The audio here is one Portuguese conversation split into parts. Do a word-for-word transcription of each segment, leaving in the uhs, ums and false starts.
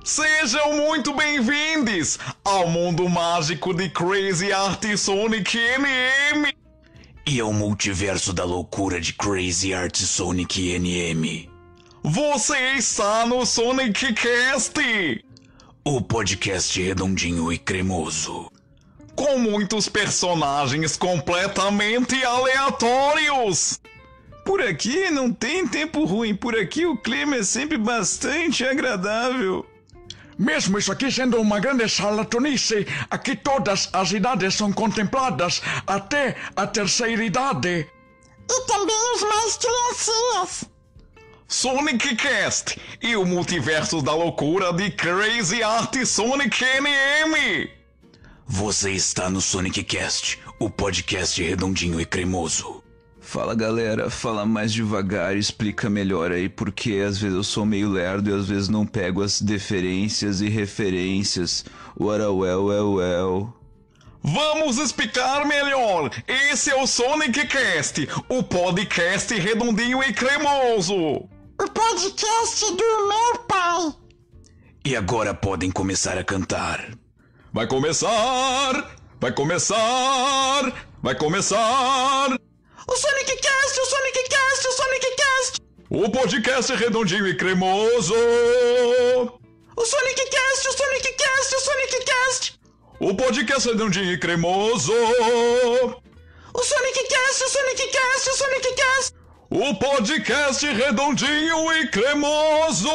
Sejam muito bem-vindos ao mundo mágico de Crazy Art Sonic N M e ao multiverso da loucura de Crazy Art Sonic N M. Você está no Sonic Cast, o podcast redondinho e cremoso, com muitos personagens completamente aleatórios. Por aqui não tem tempo ruim, por aqui o clima é sempre bastante agradável. Mesmo isso aqui sendo uma grande salatonice, aqui todas as idades são contempladas, até a terceira idade. E também os mais criancinhas. Sonic Cast e o multiverso da loucura de Crazy Art Sonic N M. Você está no Sonic Cast, o podcast redondinho e cremoso. Fala galera, fala mais devagar, explica melhor aí, porque às vezes eu sou meio lerdo e às vezes não pego as deferências e referências. What a well, well, well. Vamos explicar melhor. Esse é o Sonic Cast, o podcast redondinho e cremoso. O podcast do meu pai. E agora podem começar a cantar. Vai começar, vai começar, vai começar. O Sonic Cast, o Sonic Cast, o Sonic Cast. O podcast redondinho e cremoso. O Sonic Cast, o Sonic Cast, o Sonic Cast. O podcast redondinho e cremoso. O Sonic Cast, o Sonic Cast, o Sonic Cast. O podcast redondinho e cremoso.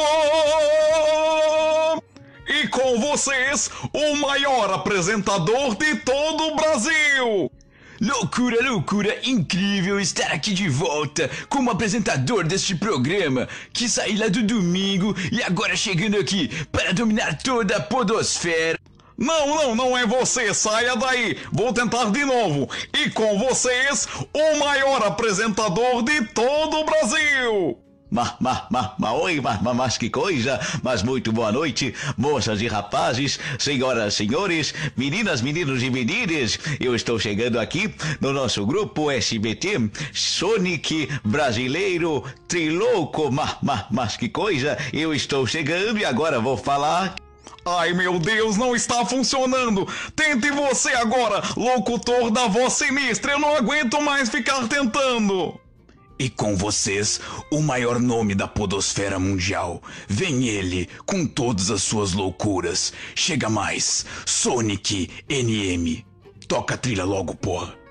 E com vocês, o maior apresentador de todo o Brasil. Loucura, loucura, incrível estar aqui de volta como apresentador deste programa que saí lá do domingo e agora chegando aqui para dominar toda a podosfera. Não, não, não é você, saia daí, vou tentar de novo. E com vocês, o maior apresentador de todo o Brasil. Ma, ma, ma, ma, oi, ma, ma, mas que coisa, mas muito boa noite, moças e rapazes, senhoras, senhores, meninas, meninos e meninas, eu estou chegando aqui no nosso grupo S B T, Sonic Brasileiro Trilouco, ma, ma, mas que coisa, eu estou chegando e agora vou falar... Ai meu Deus, não está funcionando. Tente você agora, locutor da voz sinistra, eu não aguento mais ficar tentando. E com vocês, o maior nome da podosfera mundial. Vem ele, com todas as suas loucuras. Chega mais, Sonic N M. Toca a trilha logo, porra.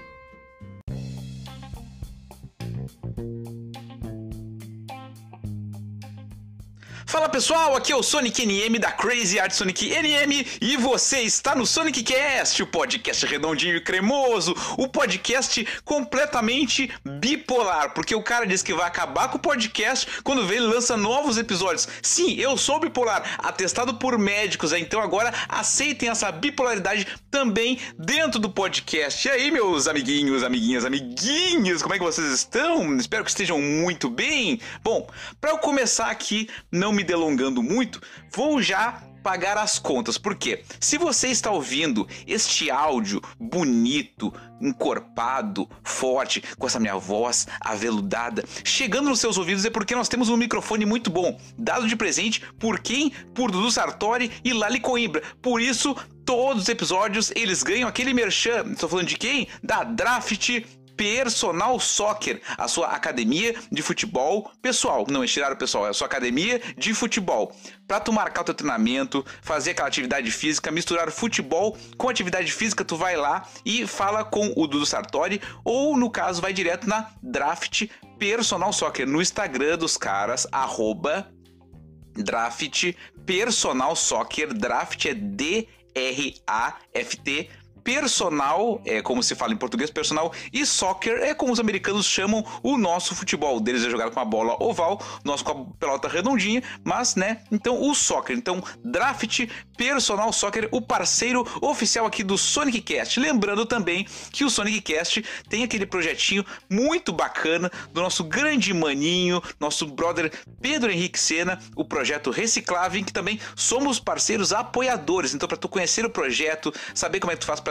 Fala pessoal, aqui é o Sonic N M da Crazy Art Sonic N M e você está no Sonic Cast, o podcast redondinho e cremoso, o podcast completamente bipolar, porque o cara diz que vai acabar com o podcast quando vê ele lança novos episódios. Sim, eu sou bipolar, atestado por médicos, então agora aceitem essa bipolaridade também dentro do podcast. E aí meus amiguinhos, amiguinhas, amiguinhos, como é que vocês estão? Espero que estejam muito bem. Bom, para eu começar aqui, não me me delongando muito, vou já pagar as contas, porque se você está ouvindo este áudio bonito, encorpado, forte, com essa minha voz aveludada, chegando nos seus ouvidos é porque nós temos um microfone muito bom, dado de presente por quem? Por Dudu Sartori e Lali Coimbra. Por isso, todos os episódios eles ganham aquele merchan. Estou falando de quem? Da Draft Personal Soccer, a sua academia de futebol pessoal. Não, estirar o pessoal, é a sua academia de futebol. Pra tu marcar o teu treinamento, fazer aquela atividade física, misturar futebol com atividade física, tu vai lá e fala com o Dudu Sartori, ou no caso, vai direto na Draft Personal Soccer, no Instagram dos caras, arroba Draft Personal Soccer. Draft é D R A F T. Personal, é como se fala em português, personal, e soccer é como os americanos chamam o nosso futebol. O deles é jogado com a bola oval, nosso com a pelota redondinha, mas, né, então o soccer. Então, Draft Personal Soccer, o parceiro oficial aqui do Sonic Cast. Lembrando também que o Sonic Cast tem aquele projetinho muito bacana do nosso grande maninho, nosso brother Pedro Henrique Sena, o projeto Reciclável, em que também somos parceiros apoiadores. Então, para tu conhecer o projeto, saber como é que tu faz para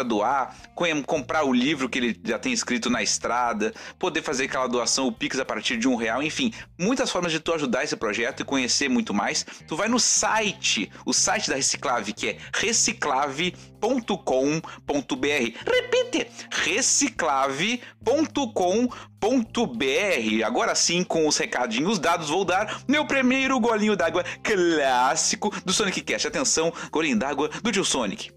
doar, comprar o livro que ele já tem escrito na estrada, poder fazer aquela doação, o Pix a partir de um real, enfim, muitas formas de tu ajudar esse projeto e conhecer muito mais. Tu vai no site, o site da Reciclave, que é reciclave ponto com ponto br. Repite, reciclave ponto com ponto br. Agora sim, com os recadinhos dados, vou dar meu primeiro golinho d'água clássico do Sonic Cast. Atenção, golinho d'água do tio Sonic.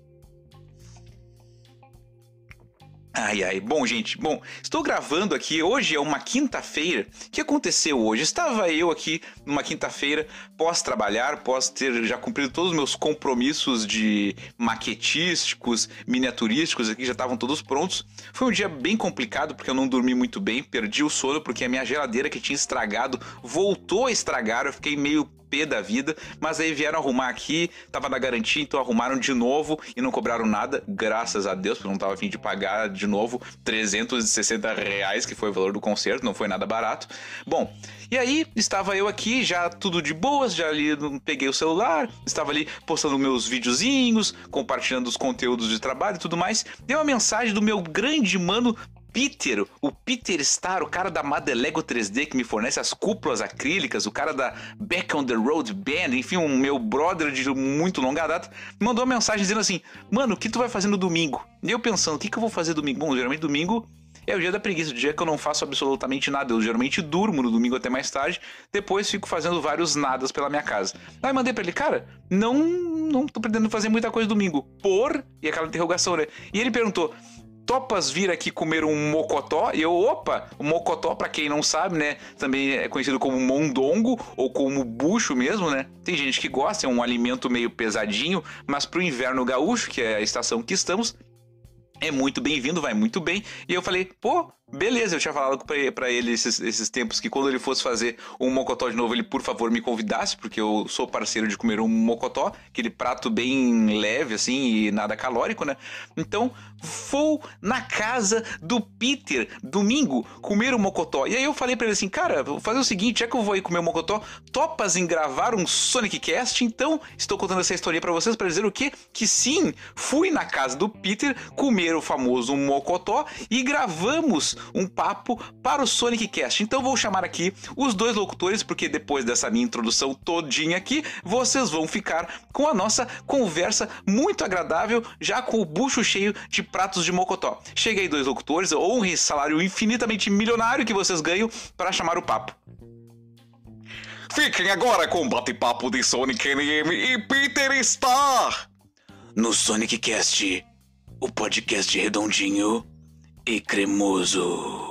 Ai, ai, bom, gente, bom, estou gravando aqui, hoje é uma quinta-feira. O que aconteceu hoje? Estava eu aqui numa quinta-feira, pós-trabalhar, pós ter já cumprido todos os meus compromissos de maquetísticos, miniaturísticos aqui, já estavam todos prontos. Foi um dia bem complicado, porque eu não dormi muito bem, perdi o sono, porque a minha geladeira que tinha estragado voltou a estragar, eu fiquei meio pé da vida, mas aí vieram arrumar aqui, tava na garantia, então arrumaram de novo e não cobraram nada, graças a Deus, porque eu não tava a fim de pagar de novo trezentos e sessenta reais, que foi o valor do concerto, não foi nada barato. Bom, e aí estava eu aqui, já tudo de boas, já ali peguei o celular, estava ali postando meus videozinhos, compartilhando os conteúdos de trabalho e tudo mais, dei uma mensagem do meu grande mano Peter, o Peter Star, o cara da Madelego três D que me fornece as cúpulas acrílicas, o cara da Back on the Road Band, enfim, um meu brother de muito longa data, me mandou uma mensagem dizendo assim: mano, o que tu vai fazer no domingo? E eu pensando, o que, que eu vou fazer domingo? Bom, geralmente domingo é o dia da preguiça, o dia que eu não faço absolutamente nada. Eu geralmente durmo no domingo até mais tarde, depois fico fazendo vários nadas pela minha casa. Aí mandei pra ele, cara, não, não tô pretendendo fazer muita coisa domingo, por... E aquela interrogação, né? E ele perguntou: topas vir aqui comer um mocotó? E eu, opa, o mocotó, pra quem não sabe, né, também é conhecido como mondongo ou como bucho mesmo, né? Tem gente que gosta, é um alimento meio pesadinho, mas pro inverno gaúcho, que é a estação que estamos, é muito bem-vindo, vai muito bem. E eu falei, pô, beleza, eu tinha falado pra ele esses, esses tempos que quando ele fosse fazer um mocotó de novo, ele por favor me convidasse, porque eu sou parceiro de comer um mocotó, aquele prato bem leve assim e nada calórico, né? Então vou na casa do Peter domingo comer um mocotó. E aí eu falei pra ele assim, cara, vou fazer o seguinte, já que eu vou aí comer um mocotó, topas em gravar um Sonic Cast? Então estou contando essa história pra vocês pra dizer o quê? Que sim, fui na casa do Peter comer o famoso mocotó e gravamos um papo para o Sonic Cast. Então vou chamar aqui os dois locutores, porque depois dessa minha introdução todinha aqui, vocês vão ficar com a nossa conversa muito agradável, já com o bucho cheio de pratos de mocotó. Chega aí, dois locutores, honre esse salário infinitamente milionário que vocês ganham para chamar o papo. Fiquem agora com o bate-papo de Sonic N M e Peter Star no Sonic Cast, o podcast redondinho e cremoso.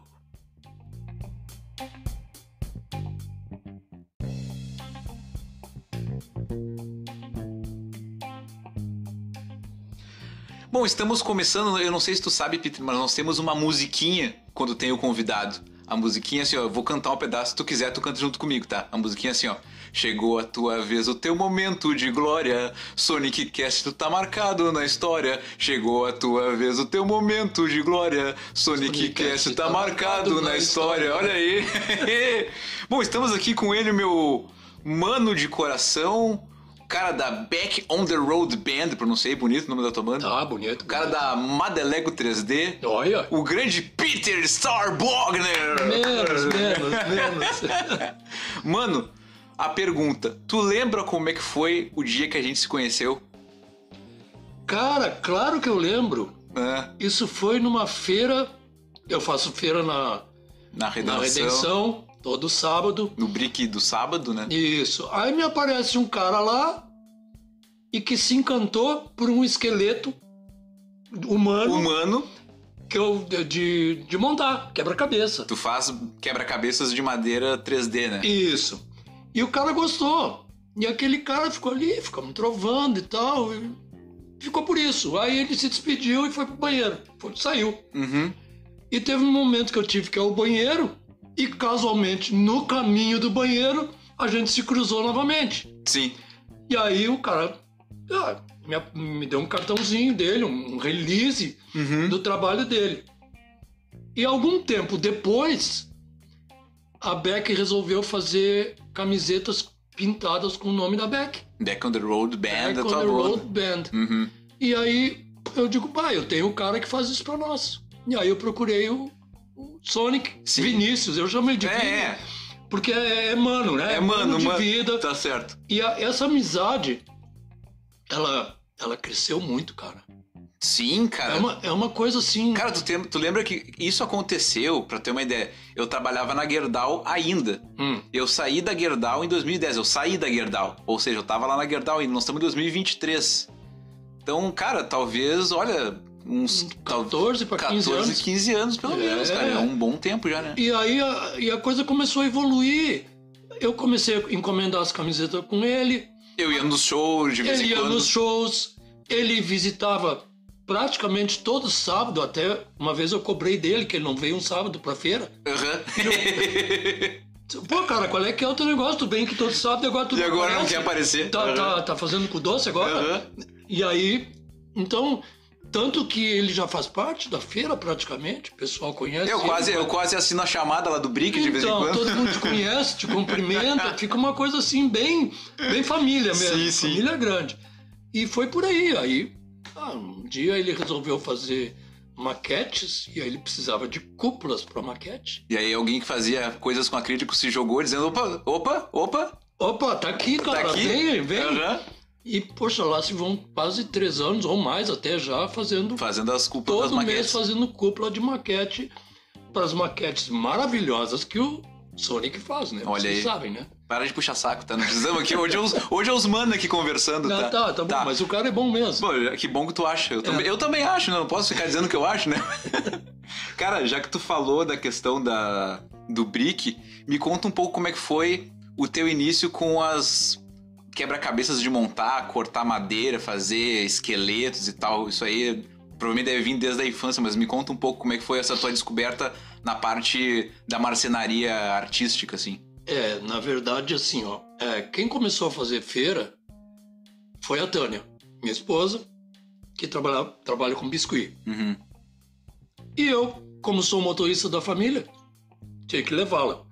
Bom, estamos começando, eu não sei se tu sabe, Peter, mas nós temos uma musiquinha quando tem o convidado. A musiquinha assim, ó, eu vou cantar um pedaço, se tu quiser, tu canta junto comigo, tá? A musiquinha assim, ó. Chegou a tua vez, o teu momento de glória, Sonic Cast, tu tá marcado na história. Chegou a tua vez, o teu momento de glória, Sonic, Sonic Cast, tu tá, tá marcado, marcado na história. história. Olha aí. Bom, estamos aqui com ele, meu mano de coração, cara da Back on the Road Band, pronunciei bonito o nome da tua banda. Tá, bonito. O cara da Madelego três D. Olha. O grande Peter Star Bogner. Menos, menos, menos. Mano, a pergunta, tu lembra como é que foi o dia que a gente se conheceu? Cara, claro que eu lembro. É. Isso foi numa feira, eu faço feira na, na, Redenção. na Redenção, todo sábado. No Brick do sábado, né? Isso. Aí me aparece um cara lá e que se encantou por um esqueleto humano. Humano. Que eu, de, de montar, quebra-cabeça. Tu faz quebra-cabeças de madeira três D, né? Isso. E o cara gostou. E aquele cara ficou ali, ficou me trovando e tal. E ficou por isso. Aí ele se despediu e foi pro banheiro. Foi, saiu. Uhum. E teve um momento que eu tive que ir ao banheiro. E casualmente, no caminho do banheiro, a gente se cruzou novamente. Sim. E aí o cara ah, me, me deu um cartãozinho dele, um release uhum. do trabalho dele. E algum tempo depois, a Beck resolveu fazer camisetas pintadas com o nome da Beck. Back on the Road Band, Back da on tua the banda. Road Band. Uhum. E aí, eu digo, pai, eu tenho um cara que faz isso pra nós. E aí eu procurei o, o Sonic, Sim. Vinícius, eu chamei de é, Vini, é. porque é, é mano, né? É mano, de mano. vida. Tá certo. E a, essa amizade, ela, ela cresceu muito, cara. Sim, cara. É uma, é uma coisa assim... Cara, tu, tem, tu lembra que isso aconteceu, pra ter uma ideia, eu trabalhava na Gerdau ainda. Hum. Eu saí da Gerdau em dois mil e dez, eu saí da Gerdau. Ou seja, eu tava lá na Gerdau ainda, nós estamos em dois mil e vinte e três. Então, cara, talvez, olha, uns... catorze para quinze anos. catorze, quinze anos pelo é. menos, cara. É um bom tempo já, né? E aí a, e a coisa começou a evoluir. Eu comecei a encomendar as camisetas com ele. Eu ia nos shows de vez em quando. Ele ia quando. nos shows. Ele visitava praticamente todo sábado. Até uma vez eu cobrei dele, que ele não veio um sábado pra feira. Aham. Uhum. Pô, cara, qual é que é o teu negócio? Tu bem que todo sábado e agora tu E agora aparece. não quer aparecer. Tá, uhum. tá, tá fazendo com doce agora? Uhum. E aí, então... Tanto que ele já faz parte da feira praticamente, o pessoal conhece. Eu ele, quase, mas... eu quase assino a chamada lá do Brick então, de vez em quando. Então, todo mundo te conhece, te cumprimenta, fica uma coisa assim, bem, bem família mesmo, sim, sim. família grande. E foi por aí, aí ah, um dia ele resolveu fazer maquetes, e aí ele precisava de cúpulas para maquete. E aí alguém que fazia coisas com acrílico se jogou dizendo, opa, opa, opa. Opa, tá aqui, cara, tá aqui? vem, vem. Uhum. E, poxa, lá se vão quase três anos ou mais até já fazendo... Fazendo as cúpulas das maquetes. Todo mês fazendo cúpula de maquete para as maquetes maravilhosas que o Sonic faz, né? Olha Vocês aí. sabem, né? Para de puxar saco, tá? Não precisamos aqui. Hoje é os, hoje é os mano aqui conversando, Não, tá? Tá, tá bom, tá. Mas o cara é bom mesmo. Pô, que bom que tu acha. Eu, é. também, eu também acho, né? Não posso ficar dizendo que eu acho, né? Cara, já que tu falou da questão da, do Brick, me conta um pouco como é que foi o teu início com as... quebra-cabeças de montar, cortar madeira, fazer esqueletos e tal. Isso aí provavelmente deve vir desde a infância, mas me conta um pouco como é que foi essa tua descoberta na parte da marcenaria artística, assim. É, na verdade, assim, ó, é, quem começou a fazer feira foi a Tânia, minha esposa, que trabalha, trabalha com biscuit. Uhum. E eu, como sou motorista da família, tinha que levá-la.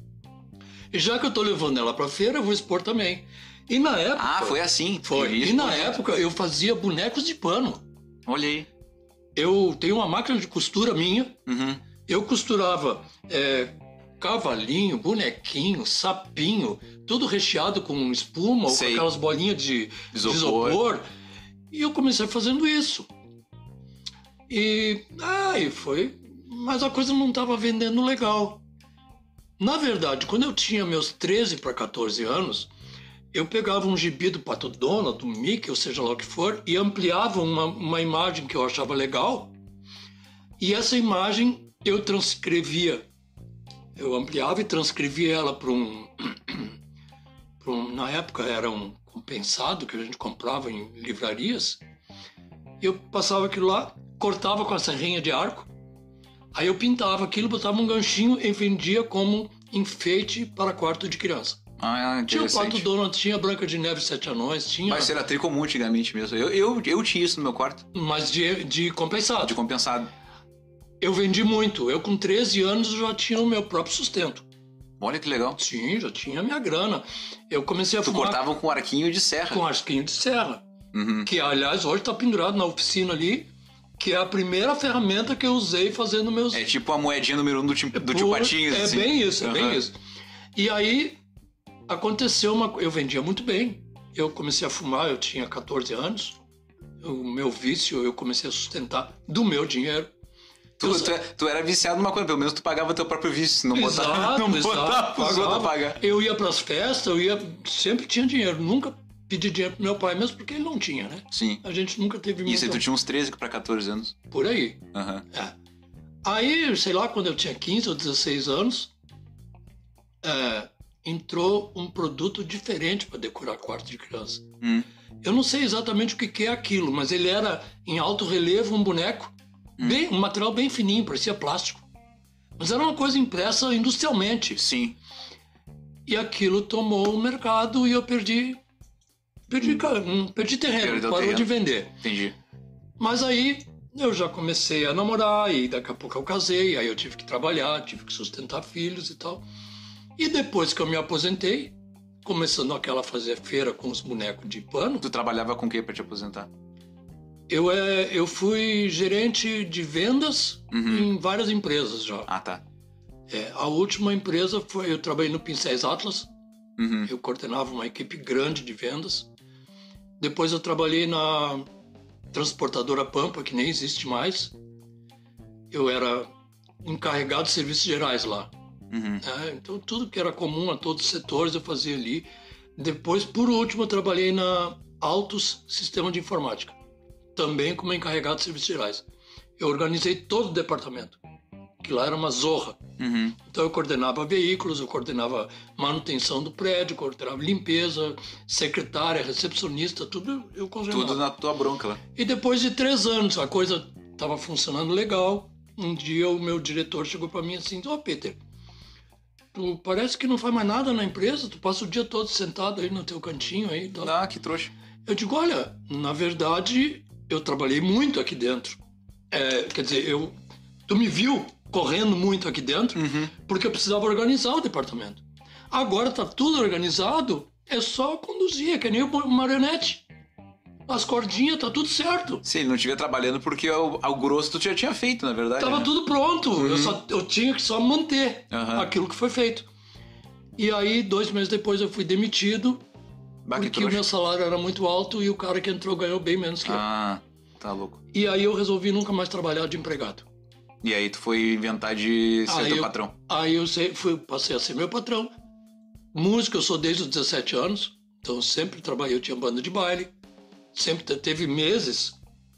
E já que eu tô levando ela pra feira, eu vou expor também. E na época... Ah, foi assim. Foi. E na época eu fazia bonecos de pano. Olha aí. Eu tenho uma máquina de costura minha. Uhum. Eu costurava é, cavalinho, bonequinho, sapinho, tudo recheado com espuma Sei. ou com aquelas bolinhas de isopor. de isopor. E eu comecei fazendo isso. E aí foi... Mas a coisa não estava vendendo legal. Na verdade, quando eu tinha meus treze para quatorze anos... Eu pegava um gibi do Pato Donald, do Mickey, ou seja lá o que for, e ampliava uma, uma imagem que eu achava legal. E essa imagem eu transcrevia. Eu ampliava e transcrevia ela para um, um... Na época era um compensado que a gente comprava em livrarias. Eu passava aquilo lá, cortava com a serrinha de arco. Aí eu pintava aquilo, botava um ganchinho e vendia como enfeite para quarto de criança. Ah, tinha o Pato Donald, tinha Branca de Neve e Sete Anões, tinha... Mas era tricomum antigamente mesmo. Eu, eu, eu tinha isso no meu quarto. Mas de, de compensado. De compensado. Eu vendi muito. Eu com treze anos já tinha o meu próprio sustento. Olha que legal. Sim, já tinha a minha grana. Eu comecei a tu fumar... Tu cortava com arquinho de serra. Com arquinho de serra. Uhum. Que, aliás, hoje está pendurado na oficina ali, que é a primeira ferramenta que eu usei fazendo meus... É tipo a moedinha número um do, tio, do tio Patinhos. É assim. bem isso, é uhum. bem isso. E aí... Aconteceu uma... Eu vendia muito bem. Eu comecei a fumar, eu tinha quatorze anos. O meu vício, eu comecei a sustentar do meu dinheiro. Tu, eu... tu, tu era viciado numa coisa, pelo menos tu pagava teu próprio vício. Não exato, botava, não exato, botava os outros a pagar. Eu ia pras festas, eu ia... Sempre tinha dinheiro. Nunca pedi dinheiro pro meu pai, mesmo porque ele não tinha, né? Sim. A gente nunca teve... Isso, aí tu tinha uns treze para quatorze anos. Por aí. Uhum. É. Aí, sei lá, quando eu tinha quinze ou dezesseis anos... É... entrou um produto diferente para decorar quarto de criança. Hum. Eu não sei exatamente o que, que é aquilo, mas ele era em alto relevo, um boneco, hum. bem, um material bem fininho, parecia plástico. Mas era uma coisa impressa industrialmente. Sim. E aquilo tomou o mercado e eu perdi, perdi, hum. perdi terreno, Perdeu parou terreno. de vender. Entendi. Mas aí eu já comecei a namorar e daqui a pouco eu casei, aí eu tive que trabalhar, tive que sustentar filhos e tal. E depois que eu me aposentei, começando aquela a fazer feira com os bonecos de pano... Tu trabalhava com o que pra te aposentar? Eu, é, eu fui gerente de vendas uhum. em várias empresas já. Ah, tá. É, a última empresa foi... Eu trabalhei no Pincéis Atlas. Uhum. Eu coordenava uma equipe grande de vendas. Depois eu trabalhei na transportadora Pampa, que nem existe mais. Eu era encarregado de serviços gerais lá. Uhum. É, então, tudo que era comum a todos os setores eu fazia ali. Depois, por último, eu trabalhei na Altos Sistema de Informática. Também como encarregado de serviços gerais. Eu organizei todo o departamento. Que lá era uma zorra. Uhum. Então eu coordenava veículos, eu coordenava manutenção do prédio, coordenava limpeza, secretária, recepcionista, tudo eu coordenava. Tudo na tua bronca lá. E depois de três anos, a coisa estava funcionando legal. Um dia o meu diretor chegou para mim assim, ó, oh, Peter, tu parece que não faz mais nada na empresa, tu passa o dia todo sentado aí no teu cantinho aí. Tá? Ah, que trouxa. Eu digo, olha, na verdade, eu trabalhei muito aqui dentro. É, quer dizer, eu, tu me viu correndo muito aqui dentro, uhum. porque eu precisava organizar o departamento. Agora tá tudo organizado, é só conduzir, é que nem o marionete. As cordinhas, tá tudo certo. Sim, ele não estiver trabalhando porque o, o grosso tu já tinha feito, na verdade. Tava né? tudo pronto, uhum. eu, só, eu tinha que só manter uhum. aquilo que foi feito. E aí, dois meses depois eu fui demitido, bah, porque o meu salário era muito alto e o cara que entrou ganhou bem menos que eu. Ah, tá louco. E aí eu resolvi nunca mais trabalhar de empregado. E aí tu foi inventar de ser aí teu eu, patrão. Aí eu sei, fui, passei a ser meu patrão. Música eu sou desde os dezessete anos, então eu sempre trabalhei, eu tinha banda de baile. Sempre teve meses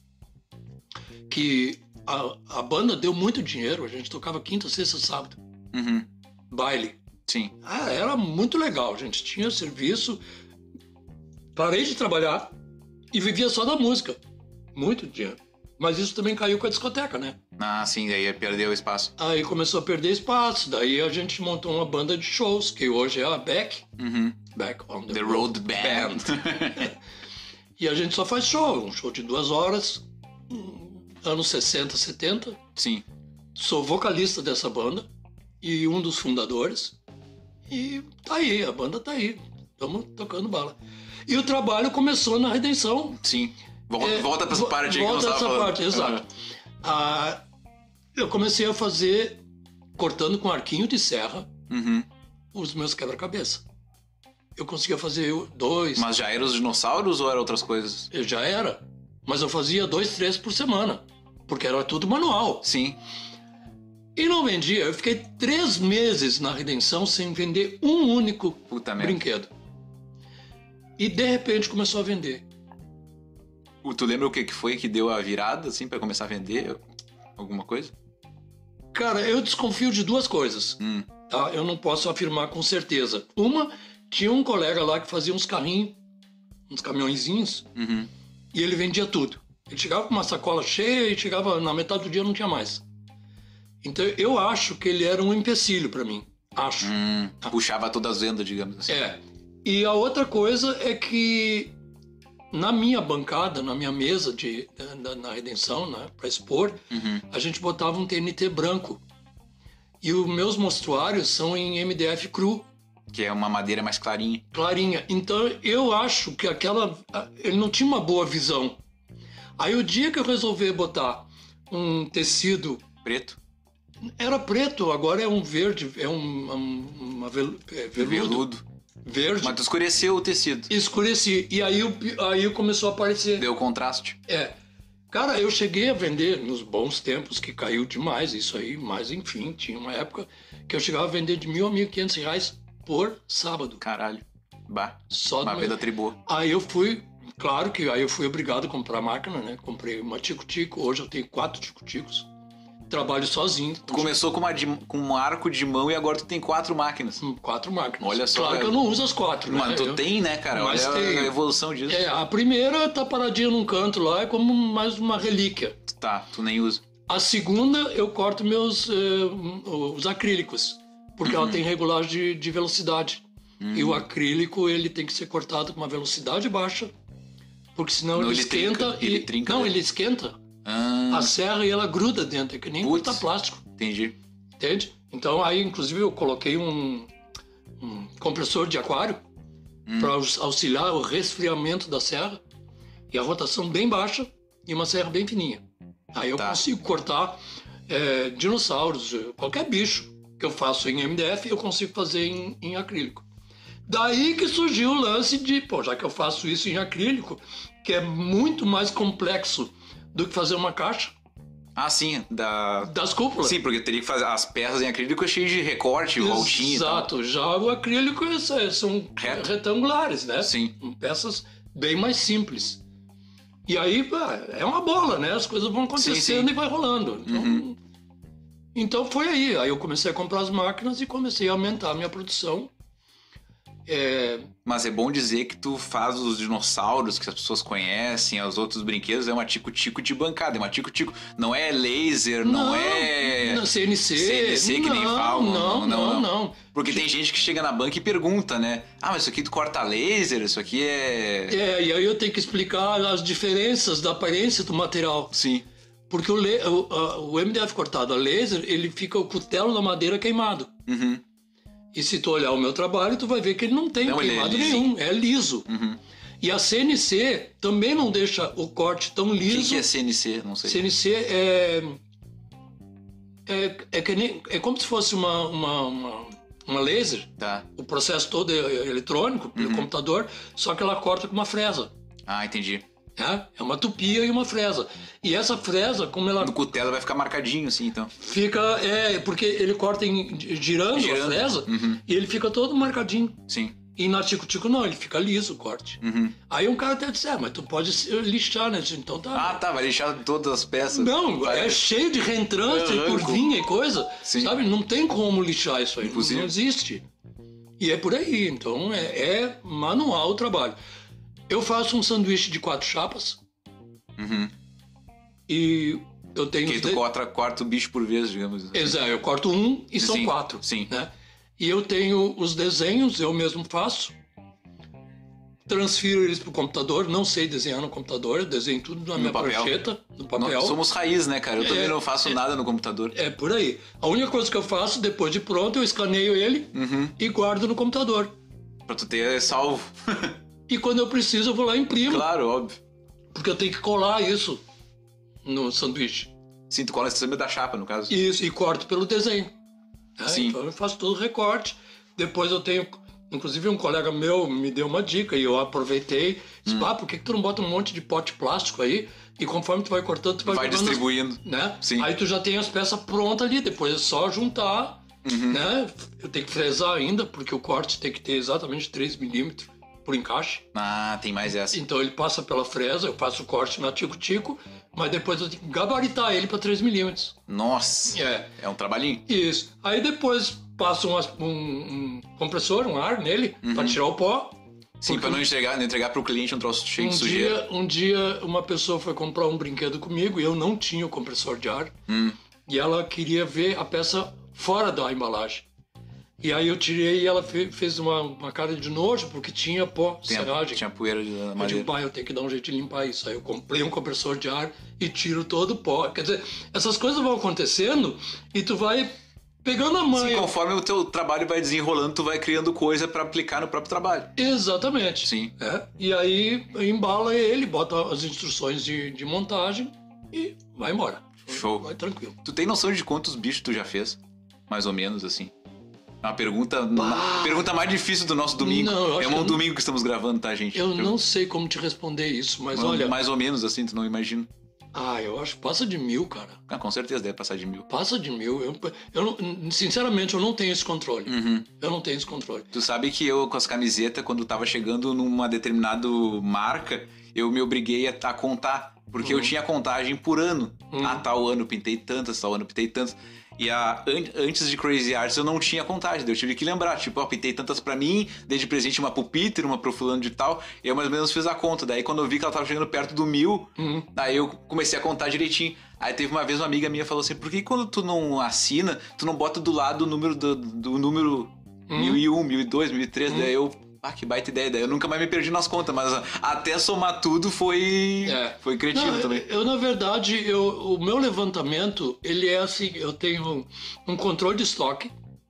que a, a banda deu muito dinheiro, a gente tocava quinta, sexta, sábado. Uhum. Baile. Sim. Ah, era muito legal, a gente tinha serviço. Parei de trabalhar e vivia só da música. Muito dinheiro. Mas isso também caiu com a discoteca, né? Ah, sim, aí perdeu o espaço. Aí começou a perder espaço, daí a gente montou uma banda de shows, que hoje é a Back. Uhum. Back on the, the Road, Road Band. Band. E a gente só faz show, um show de duas horas, anos sessenta, setenta. Sim. Sou vocalista dessa banda e um dos fundadores. E tá aí, a banda tá aí, estamos tocando bala. E o trabalho começou na Redenção. Sim. Volta, é, volta pra essa parte aí volta que eu essa falando. parte, exato. Uhum. Ah, eu comecei a fazer, cortando com arquinho de serra, uhum. os meus quebra-cabeça. Eu conseguia fazer dois... Mas já eram os dinossauros ou eram outras coisas? Eu já era. Mas eu fazia dois, três por semana. Porque era tudo manual. Sim. E não vendia. Eu fiquei três meses na Redenção sem vender um único Puta brinquedo. Merda. E de repente começou a vender. Tu lembra o que foi que deu a virada, assim, pra começar a vender alguma coisa? Cara, eu desconfio de duas coisas. Hum. Tá? Eu não posso afirmar com certeza. Uma, tinha um colega lá que fazia uns carrinhos, uns caminhõezinhos, uhum. e ele vendia tudo. Ele chegava com uma sacola cheia e chegava na metade do dia não tinha mais. Então eu acho que ele era um empecilho pra mim. Acho. Hum, tá? Puxava todas as vendas, digamos assim. É. E a outra coisa é que na minha bancada, na minha mesa de, na, na Redenção, né, para expor, uhum. a gente botava um T N T branco. E os meus mostruários são em M D F cru. Que é uma madeira mais clarinha. Clarinha. Então eu acho que aquela... Ele não tinha uma boa visão. Aí o dia que eu resolvi botar um tecido... Preto? Era preto, agora é um verde, é um, um uma vel, é veludo. Veludo. Verde. Mas tu escureceu o tecido. Escureci. E aí, aí começou a aparecer. Deu contraste. É. Cara, eu cheguei a vender nos bons tempos, que caiu demais isso aí, mas enfim, tinha uma época que eu chegava a vender de mil a mil e quinhentos reais por sábado. Caralho. Bah. Só uma venda tribô. Aí eu fui, claro que aí eu fui obrigado a comprar máquina, né? Comprei uma tico-tico, hoje eu tenho quatro tico-ticos. Trabalho sozinho. Tu começou com, uma de, com um arco de mão e agora tu tem quatro máquinas. Quatro máquinas. Olha só. Claro que eu não uso as quatro, né? Mas tu eu, tem, né, cara? Mas olha tem. A evolução disso. É, a primeira tá paradinha num canto lá, é como mais uma relíquia. Tá, tu nem usa. A segunda, eu corto meus uh, os acrílicos, porque uhum. ela tem regulagem de, de velocidade. Uhum. E o acrílico, ele tem que ser cortado com uma velocidade baixa, porque senão não, ele, ele esquenta. Trinca, e... Ele trinca. Não, né? ele esquenta. Ah. A serra e ela gruda dentro, é que nem cortar plástico. Entendi. Entende? Então aí, inclusive, eu coloquei um, um compressor de aquário hum. para auxiliar o resfriamento da serra e a rotação bem baixa e uma serra bem fininha. Aí eu tá. consigo cortar é, dinossauros, qualquer bicho que eu faço em M D F, eu consigo fazer em, em acrílico. Daí que surgiu o lance de, pô, já que eu faço isso em acrílico, que é muito mais complexo do que fazer uma caixa. Ah, sim, da... das cúpulas. Sim, porque teria que fazer as peças em acrílico cheias de recorte, voltinha. Exato, já o acrílico são Reto. retangulares, né? Sim. Peças bem mais simples. E aí é uma bola, né? As coisas vão acontecendo sim, sim. e vai rolando. Então, uhum. então foi aí. Aí eu comecei a comprar as máquinas e comecei a aumentar a minha produção. É... Mas é bom dizer que tu faz os dinossauros que as pessoas conhecem, os outros brinquedos, é uma tico-tico de bancada, é uma tico-tico. Não é laser, não, não é... Não, C N C. C N C que não, nem falam. Não, não, não, não. não. Porque tem gente que chega na banca e pergunta, né? Ah, mas isso aqui tu corta laser, isso aqui é... É, e aí eu tenho que explicar as diferenças da aparência do material. Sim. Porque o, le... o, o M D F cortado a laser, ele fica o cutelo da madeira queimado. Uhum. E se tu olhar o meu trabalho, tu vai ver que ele não tem não, queimado é nenhum, é liso. Uhum. E a C N C também não deixa o corte tão liso. O que, que é C N C? Não sei. C N C é... É, é, que nem, é como se fosse uma, uma, uma, uma laser. Tá. O processo todo é eletrônico, pelo uhum. computador, só que ela corta com uma fresa. Ah, entendi. É, é uma tupia e uma fresa. E essa fresa, como ela... No cutelo vai ficar marcadinho assim, então. Fica, é, porque ele corta em, girando, girando a fresa uhum. e ele fica todo marcadinho. Sim. E na tico-tico não, ele fica liso o corte. Uhum. Aí um cara até disse, é, mas tu pode lixar, né? Então tá... Ah, tá, vai lixar todas as peças. Não, vai... é cheio de reentrante, é curvinha e coisa. Sim. Sabe, não tem como lixar isso aí. Impossível. Não existe. E é por aí, então é, é manual o trabalho. Eu faço um sanduíche de quatro chapas. Uhum. E eu tenho... Que tu de... corta, corta o bicho por vez, digamos assim. Exato, eu corto um e são sim, quatro. Sim. Né? E eu tenho os desenhos, eu mesmo faço. Transfiro eles pro computador. Não sei desenhar no computador, eu desenho tudo na no minha papel. prancheta, no papel. Nós somos raiz, né, cara? Eu é, também não faço é, nada no computador. É por aí. A única coisa que eu faço, depois de pronto, eu escaneio ele uhum. e guardo no computador. Pra tu ter salvo. E quando eu preciso, eu vou lá e imprimo. Claro, óbvio. Porque eu tenho que colar isso no sanduíche. Sim, tu cola em cima da chapa, no caso. Isso, e corto pelo desenho. É, Sim. Então eu faço todo o recorte. Depois eu tenho... Inclusive um colega meu me deu uma dica e eu aproveitei. Disse, hum. ah, por que, que tu não bota um monte de pote plástico aí? E conforme tu vai cortando, tu vai... Vai distribuindo. As, né? Sim. Aí tu já tem as peças prontas ali. Depois é só juntar, uhum. né? Eu tenho que fresar ainda, porque o corte tem que ter exatamente três milímetros por encaixe. Ah, tem mais essa. Então ele passa pela fresa, eu faço o corte na tico-tico, mas depois eu tenho que gabaritar ele para três milímetros. Nossa! É. É um trabalhinho. Isso. Aí depois passo um, um, um compressor, um ar nele, uhum. para tirar o pó. Sim, para não entregar, não entregar para o cliente um troço cheio um de sujeira. Dia, um dia uma pessoa foi comprar um brinquedo comigo e eu não tinha o compressor de ar. Hum. E ela queria ver a peça fora da embalagem. E aí eu tirei e ela fez uma, uma cara de nojo, porque tinha pó, Tem serragem. Tinha poeira de madeira. Eu digo, pai, eu tenho que dar um jeito de limpar isso. Aí eu comprei um compressor de ar e tiro todo o pó. Quer dizer, essas coisas vão acontecendo e tu vai pegando a manha. Sim, conforme o teu trabalho vai desenrolando, tu vai criando coisa para aplicar no próprio trabalho. Exatamente. Sim. É, e aí embala ele, bota as instruções de, de montagem e vai embora. Show. Vai tranquilo. Tu tem noção de quantos bichos tu já fez? Mais ou menos, assim. É uma pergunta, uma pergunta mais difícil do nosso domingo. Não, é um eu domingo não, que estamos gravando, tá, gente? Eu, eu não sei como te responder isso, mas mais, olha... Mais ou menos, assim, tu não imagina. Ah, eu acho que passa de mil, cara. Ah, com certeza deve passar de mil. Passa de mil. Eu, eu não, sinceramente, eu não tenho esse controle. Uhum. Eu não tenho esse controle. Tu sabe que eu, com as camisetas, quando tava chegando numa determinada marca, eu me obriguei a, a contar. Porque uhum. eu tinha contagem por ano. Uhum. Ah, tal ano pintei tantas, tal ano pintei tantas. E a, an, antes de Crazy Arts eu não tinha contagem, eu tive que lembrar, tipo, ó, pintei tantas pra mim, dei de presente uma pro Peter, uma pro fulano de tal, e eu mais ou menos fiz a conta. Daí quando eu vi que ela tava chegando perto do mil, uhum. daí eu comecei a contar direitinho. Aí teve uma vez uma amiga minha falou assim, por que quando tu não assina, tu não bota do lado o número do, do número uhum. mil e um, mil e dois, mil e três, uhum. daí eu... Ah, que baita ideia. Daí eu nunca mais me perdi nas contas, mas até somar tudo foi é. foi cretino não, também. Eu, na verdade, eu, o meu levantamento, ele é assim, eu tenho um controle de estoque.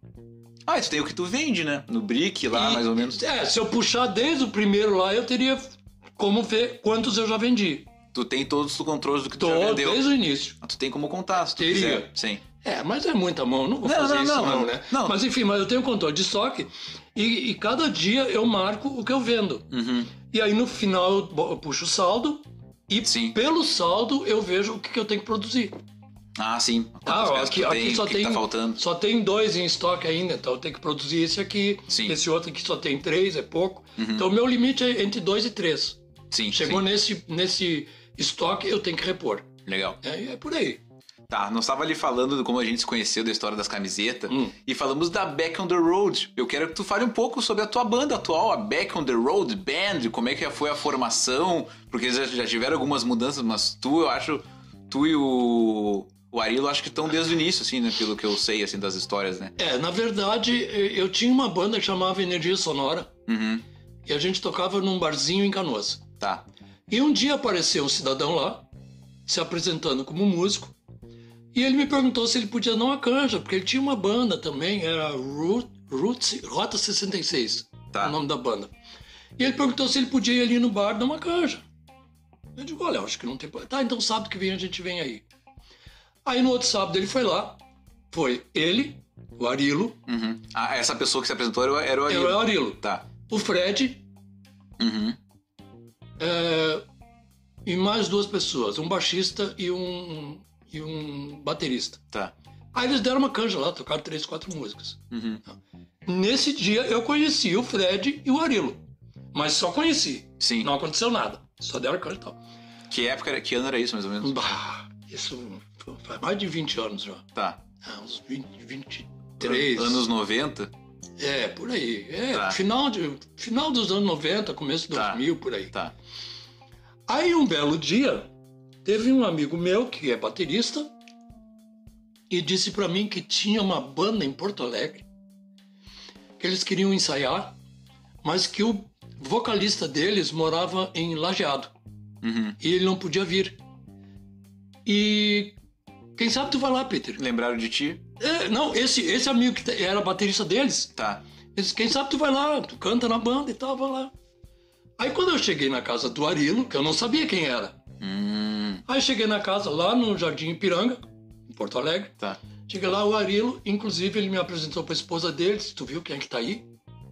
Ah, tu tem o que tu vende, né? No Brick lá, e, mais ou menos. É, se eu puxar desde o primeiro lá, eu teria como ver quantos eu já vendi. Tu tem todos os controles do que tu Tô, já vendeu. desde o início. Tu tem como contar, se tu Teria. quiser. Sim. É, mas é muita mão, não vou Não, fazer não, isso não, não, não, né? não. Mas enfim, mas eu tenho controle de estoque e, e cada dia eu marco o que eu vendo. Uhum. E aí no final eu, bo- eu puxo o saldo e Sim. pelo saldo eu vejo o que, que eu tenho que produzir. Ah, sim. Tá, Quantas ó, peças aqui, tu aqui tem, só o que tem que tá faltando? só tem dois em estoque ainda, então eu tenho que produzir esse aqui. Sim. Esse outro aqui só tem três, é pouco. Uhum. Então o meu limite é entre dois e três. Sim, Chegou sim. nesse nesse estoque eu tenho que repor. Legal. É, é por aí. Tá, nós estava ali falando de como a gente se conheceu, da história das camisetas, Hum. e falamos da Back on the Road. Eu quero que tu fale um pouco sobre a tua banda atual, a Back on the Road Band, como é que foi a formação, porque eles já, já tiveram algumas mudanças, mas tu, eu acho, tu e o, o Arilo, acho que estão desde o início, assim, né, pelo que eu sei, assim, das histórias, né? É, na verdade, eu tinha uma banda que chamava Energia Sonora Uhum, e a gente tocava num barzinho em Canoas. tá. E um dia apareceu um cidadão lá, se apresentando como músico, e ele me perguntou se ele podia dar uma canja, porque ele tinha uma banda também, era Root, Roots, Rota sessenta e seis, Tá. o nome da banda. E ele perguntou se ele podia ir ali no bar dar uma canja. Eu digo, olha, acho que não tem problema. Tá, então sábado que vem a gente vem aí. Aí no outro sábado ele foi lá, foi ele, o Arilo, Uhum. Ah, essa pessoa que se apresentou era o, era o Arilo. era o Arilo, Tá. o Fred, Uhum. é, e mais duas pessoas, um baixista e um, e um baterista. Tá. Aí eles deram uma canja lá, tocaram três, quatro músicas. Uhum. Nesse dia eu conheci o Fred e o Arilo, mas só conheci. Sim. Não aconteceu nada, só deram canja e tal. Que época, era- que ano era isso, mais ou menos? Bah, isso faz mais de vinte anos já. Tá. Ah, uns vinte, vinte e três. Anos noventa? É, por aí. É, Tá. final, de, final dos anos noventa, começo de Tá. dois mil, por aí. Tá. Aí um belo dia, teve um amigo meu que é baterista e disse pra mim que tinha uma banda em Porto Alegre que eles queriam ensaiar, mas que o vocalista deles morava em Lajeado Uhum. e ele não podia vir. E quem sabe tu vai lá, Peter? Lembraram de ti? É, não, esse, esse amigo que era baterista deles, Tá. ele disse, quem sabe tu vai lá, tu canta na banda e tal, vai lá. Aí quando eu cheguei na casa do Arilo, que eu não sabia quem era, Hum. aí cheguei na casa lá no Jardim Ipiranga, em Porto Alegre, Tá. cheguei lá, o Arilo, inclusive ele me apresentou pra esposa dele, disse, tu viu quem é que tá aí?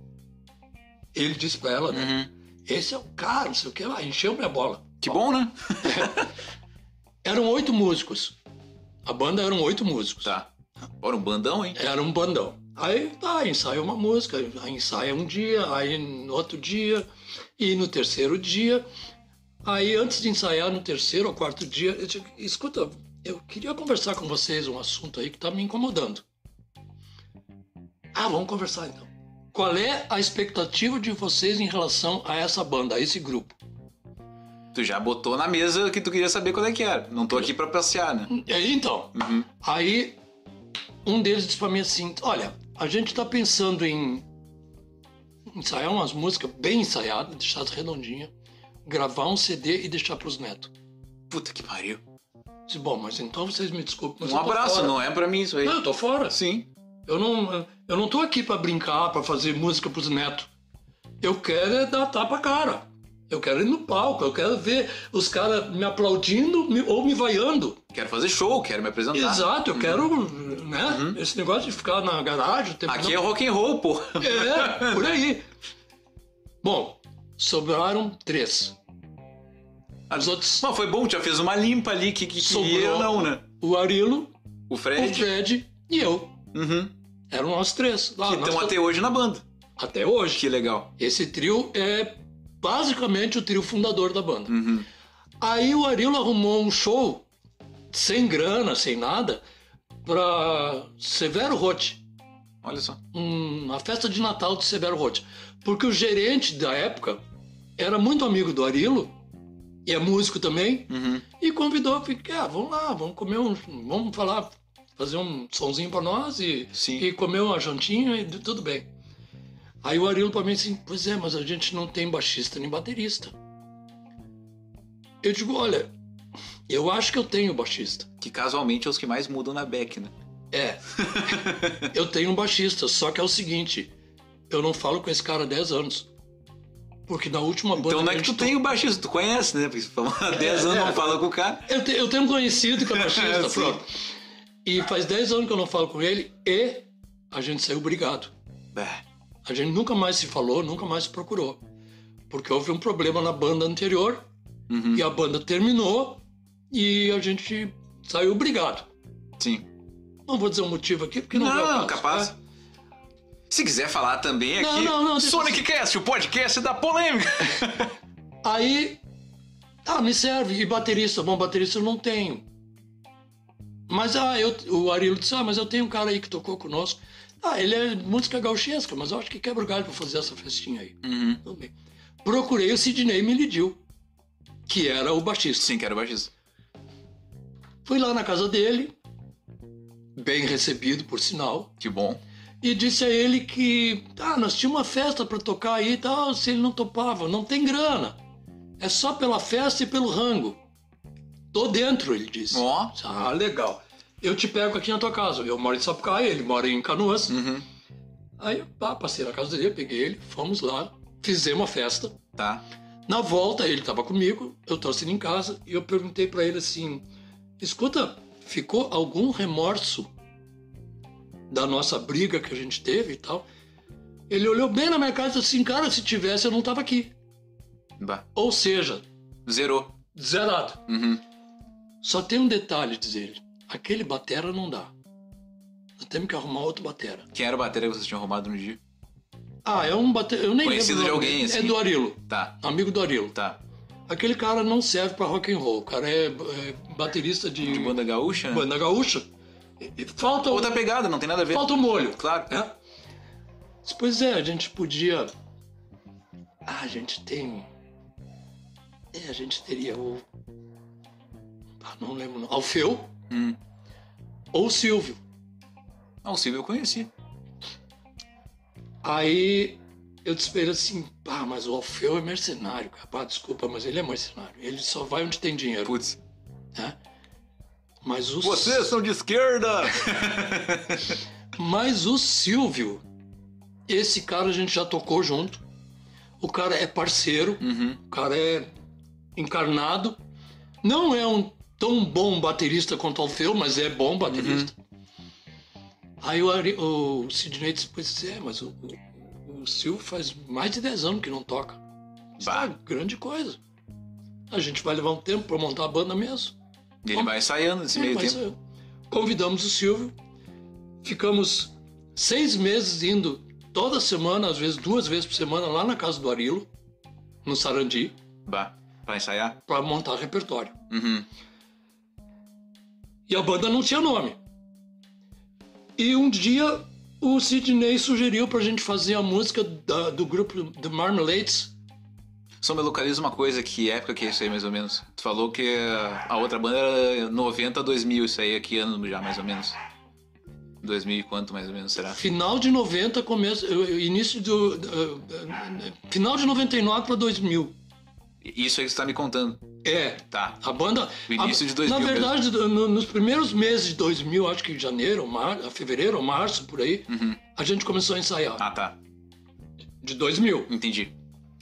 Ele disse pra ela, né, Uhum. esse é o cara, não sei o que lá, encheu minha bola. Que bom, né? Eram oito músicos, a banda eram oito músicos. Tá. Bora, um bandão, hein? Era um bandão. Aí tá, ensaia uma música, aí ensaia um dia, aí no outro dia, e no terceiro dia. Aí antes de ensaiar no terceiro ou quarto dia, eu digo, escuta, eu queria conversar com vocês um assunto aí que tá me incomodando. Ah, vamos conversar então. Qual é a expectativa de vocês em relação a essa banda, a esse grupo? Tu já botou na mesa que tu queria saber qual é que era. Não tô aqui pra passear, né? E aí, então, Uhum. aí um deles disse pra mim assim, olha, a gente tá pensando em ensaiar umas músicas bem ensaiadas, deixar redondinha, gravar um C D e deixar pros netos. Puta que pariu. Disse, bom, mas então vocês me desculpem, mas Um eu tô abraço, fora. não é pra mim isso aí. Não, eu tô fora. Sim. Eu não, eu não tô aqui pra brincar, pra fazer música pros netos. Eu quero é dar tapa a cara. Eu quero ir no palco, eu quero ver os caras me aplaudindo me- ou me vaiando. Quero fazer show, quero me apresentar. Exato, eu quero, né? Esse negócio de ficar na garagem. o tempo Aqui não- é rock and roll, pô. É, por aí. Bom, sobraram três. Os outros, Mas foi bom, já fez uma limpa ali que, que, que Sobrou. eu não, né? o Arilo, O o Fred. Fred e eu. Uhum. Eram nós três. Lá, Que nós estão to- até hoje na banda. até hoje. Que legal. Esse trio é basicamente o trio fundador da banda. Uhum. Aí o Arilo arrumou um show sem grana, sem nada, pra Severo Roth. Olha só. Um- uma festa de Natal de Severo Roth. Porque o gerente da época era muito amigo do Arilo, e é músico também, Uhum. e convidou, fiquei, ah, vamos lá, vamos comer um, vamos falar, fazer um sonzinho pra nós e, Sim. e comer uma jantinha e tudo bem. Aí o Arilo pra mim assim, pois é, mas a gente não tem baixista nem baterista. Eu digo, olha, eu acho que eu tenho baixista. Que casualmente é os que mais mudam na Beck, né? É, eu tenho um baixista, só que é o seguinte, eu não falo com esse cara há dez anos. Porque na última banda... Então não é que tu tem o baixista, tu conhece, né? Porque há dez anos não fala com o cara. Eu, te, eu tenho um conhecido que é baixista, pronto. E faz dez anos que eu não falo com ele e a gente saiu brigado. É. A gente nunca mais se falou, nunca mais se procurou. Porque houve um problema na banda anterior, uhum. e a banda terminou e a gente saiu brigado. Sim. Não vou dizer o um motivo aqui, porque não, não é o caso, capaz. É. Se quiser falar também não, aqui, não, não, Sonic Cast, o podcast da polêmica. Aí, ah, me serve. E baterista? Bom, baterista eu não tenho. Mas ah, eu, o Arilo disse, ah, mas eu tenho um cara aí que tocou conosco. Ah, ele é música gauchesca, mas eu acho que quebra o galho pra fazer essa festinha aí. Uhum. Tudo bem. Procurei o Sidney Milidil, que era o baixista. Sim, que era o baixista. Fui lá na casa dele, bem recebido, por sinal. Que bom. E disse a ele que, ah, nós tínhamos uma festa pra tocar aí e tal, se ele não topava, não tem grana. É só pela festa e pelo rango. Tô dentro, ele disse. Ó. Oh. Ah, legal. Eu te pego aqui na tua casa. Eu moro em Sapucaia, ele mora em Canoas. Uhum. Aí, pá, passei na casa dele, peguei ele, fomos lá, fizemos a festa. Tá. Na volta, ele tava comigo, eu trouxe ele em casa, e eu perguntei pra ele assim, escuta, ficou algum remorso da nossa briga que a gente teve e tal? Ele olhou bem na minha cara e disse assim, cara, se tivesse eu não tava aqui. Bah. Ou seja... Zerou. Zerado. Uhum. Só tem um detalhe, diz ele. Aquele batera não dá. Nós temos que arrumar outro batera. Quem era o batera que vocês tinham arrumado no dia? Ah, é um batera... Eu nem Conhecido de alguém, assim? É do Arilo. Tá. Amigo do Arilo. Tá. Aquele cara não serve pra rock and roll. O cara é, é baterista de... De banda gaúcha, né? Banda gaúcha. E falta... Outra pegada, não tem nada a ver. Falta o molho. Claro. É? Pois é, a gente podia... Ah, a gente tem... É, a gente teria o... Ah, não lembro não. Alfeu. Hum. Ou o Silvio. Ah, o Silvio eu conheci. Aí eu disse pra ele assim, pá, mas o Alfeu é mercenário, cara. Pá, desculpa, mas ele é mercenário. Ele só vai onde tem dinheiro. Putz. É? Mas o... Vocês são de esquerda! Mas o Silvio, esse cara a gente já tocou junto. O cara é parceiro, uhum. O cara é encarnado. Não é um tão bom baterista quanto o Alfeu, mas é bom baterista. Uhum. Aí o, Ari, o Sidney disse, pois é, mas o, o, o Silvio faz mais de dez anos que não toca. Isso é uma grande coisa. A gente vai levar um tempo para montar a banda mesmo. E ele vai ensaiando nesse meio tempo. Ensaiando. Convidamos o Silvio, ficamos seis meses indo toda semana, às vezes duas vezes por semana, lá na casa do Arilo, no Sarandi. Bah, pra ensaiar? Pra montar repertório. Uhum. E a banda não tinha nome. E um dia o Sidney sugeriu pra gente fazer a música da, do grupo The Marmalades. Só me localiza uma coisa, que época que é isso aí mais ou menos? Tu falou que a outra banda era noventa a dois mil, isso aí, que ano já mais ou menos? dois mil e quanto mais ou menos será? Final de noventa, começo, início do... Uh, uh, final de noventa e nove para dois mil. Isso aí que você tá me contando. É. Tá. A banda... O início a, de dois mil Na verdade, no, nos primeiros meses de dois mil, acho que em janeiro, mar, fevereiro ou março, por aí, uhum. a gente começou a ensaiar. Ah, tá. De dois mil. Entendi.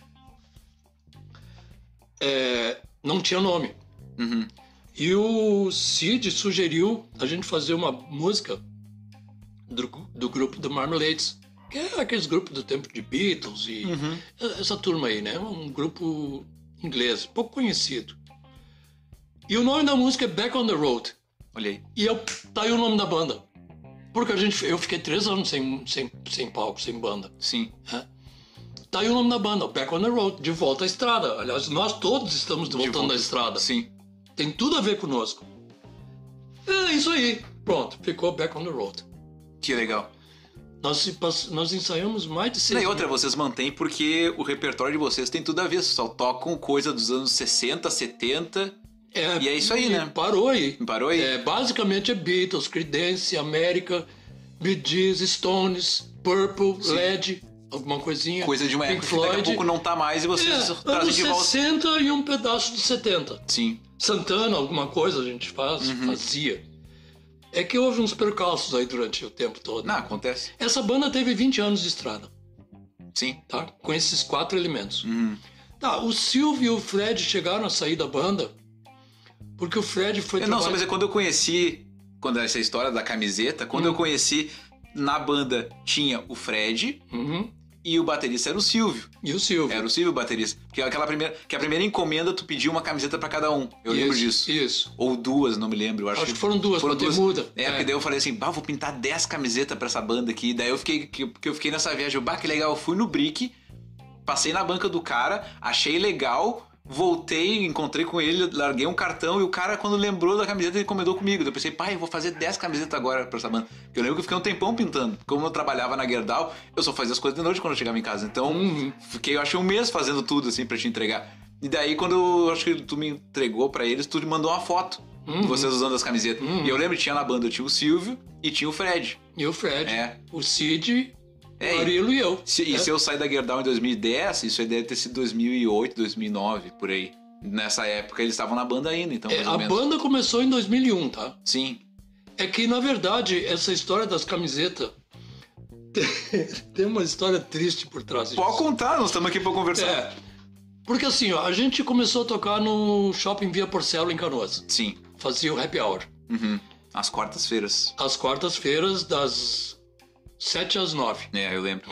É, não tinha nome. Uhum. E o Cid sugeriu a gente fazer uma música do, do grupo The Marmalades, que é aqueles grupos do tempo de Beatles e uhum. essa turma aí, né? Um grupo inglês, pouco conhecido. E o nome da música é Back on the Road. Olha aí. E eu, tá aí o nome da banda. Porque a gente, eu fiquei três anos sem, sem, sem palco, sem banda. Sim. É. Tá aí o nome da banda, Back on the Road, de volta à estrada. Aliás, nós todos estamos voltando à estrada. Sim. Tem tudo a ver conosco. É isso aí. Pronto, ficou Back on the Road. Que legal. Nós, nós ensaiamos mais de seis E outra, mil. vocês mantêm porque o repertório de vocês tem tudo a ver. Só tocam coisa dos anos sessenta, setenta. É, e é isso aí, né? Parou aí. Parou aí. É, basicamente é Beatles, Creedence, América, Bee Gees, Stones, Purple, Sim. Led, alguma coisinha. Coisa de uma Pink época Floyd. que daqui a pouco não tá mais e vocês é, trazem de volta. sessenta e um pedaço de setenta. Sim. Santana, alguma coisa a gente faz, uhum. fazia. É que houve uns percalços aí durante o tempo todo. Não, acontece. Essa banda teve vinte anos de estrada. Sim. Tá? Com esses quatro elementos. Uhum. Tá, o Silvio e o Fred chegaram a sair da banda porque o Fred foi... Eu trabalhar... Não, só mas é quando eu conheci, quando essa história da camiseta, quando Hum. eu conheci, na banda tinha o Fred Uhum. e o baterista era o Silvio. E o Silvio. Era o Silvio o baterista. Porque aquela primeira, que a primeira encomenda tu pediu uma camiseta pra cada um. Eu Isso, lembro disso. Isso. Ou duas, não me lembro. Eu acho, Acho que foram duas, pra ter muda. É, É. porque daí eu falei assim, bah, vou pintar dez camisetas pra essa banda aqui. Daí eu fiquei, que, que eu fiquei nessa viagem, eu, bah, que legal. Eu fui no Brick, passei na banca do cara, achei legal, voltei, encontrei com ele, larguei um cartão e o cara, quando lembrou da camiseta, ele encomendou comigo. Daí eu pensei, pai, eu vou fazer dez camisetas agora pra essa banda. Porque eu lembro que eu fiquei um tempão pintando. Como eu trabalhava na Gerdau, eu só fazia as coisas de noite quando eu chegava em casa. Então, Uhum. fiquei, eu acho, um mês fazendo tudo, assim, pra te entregar. E daí, quando eu acho que tu me entregou pra eles, tu me mandou uma foto Uhum. de vocês usando as camisetas. Uhum. E eu lembro que tinha na banda, tinha o Silvio e tinha o Fred. E o Fred. É. O Cid, É, o Arilo e eu. Se, e É. se eu sair da Gerdau em dois mil e dez, isso aí deve ter sido dois mil e oito, dois mil e nove, por aí. Nessa época eles estavam na banda ainda, então É, mais ou a menos. banda começou em dois mil e um, tá? Sim. É que, na verdade, essa história das camisetas tem uma história triste por trás disso. Pode contar, nós estamos aqui pra conversar. É. Porque assim, ó, a gente começou a tocar no Shopping Via Porcelo, em Canoas. Sim. Fazia o happy hour. Uhum. Às quartas-feiras. Às quartas-feiras, das sete às nove. É, eu lembro.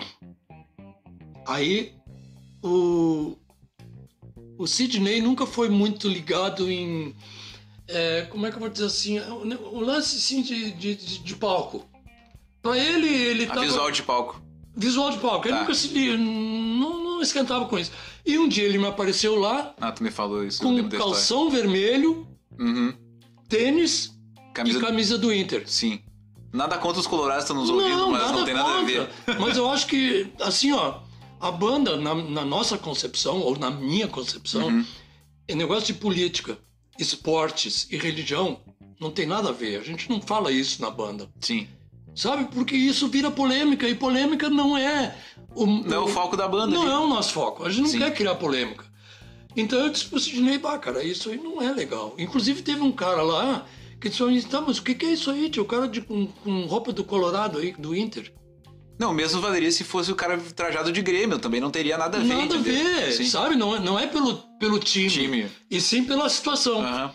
Aí, o... O Sidney nunca foi muito ligado em... é, como é que eu vou dizer assim? O lance, assim, de, de, de, de palco. Pra ele, ele A tava... visual de palco. Visual de palco. Ele Tá. nunca se... Não, não esquentava com isso. E um dia ele me apareceu lá Ah, tu me falou isso, eu com lembro da história. calção vermelho, Uhum. tênis Camisa... e camisa do Inter. Sim. Nada contra os colorados que estão nos ouvindo, Não, mas nada não tem nada a ver. contra. Mas eu acho que, assim, ó, a banda, na, na nossa concepção, ou na minha concepção, Uhum. é negócio de política, esportes e religião, não tem nada a ver. A gente não fala isso na banda. Sim. Sabe? Porque isso vira polêmica, e polêmica não é... O, Não é o foco da banda. Não ali. é o nosso foco. A gente não Sim. quer criar polêmica. Então eu disse pro Sidney, bah, cara, isso aí não é legal. Inclusive teve um cara lá que disse, tá, mas o que, que é isso aí, tio? O cara de, com, com roupa do Colorado aí, do Inter. Não, mesmo valeria se fosse o cara trajado de Grêmio, também não teria nada a ver, Nada a entendeu? ver, Sim. sabe? Não, é- não é pelo, pelo time, Time. e sim pela situação. Aham.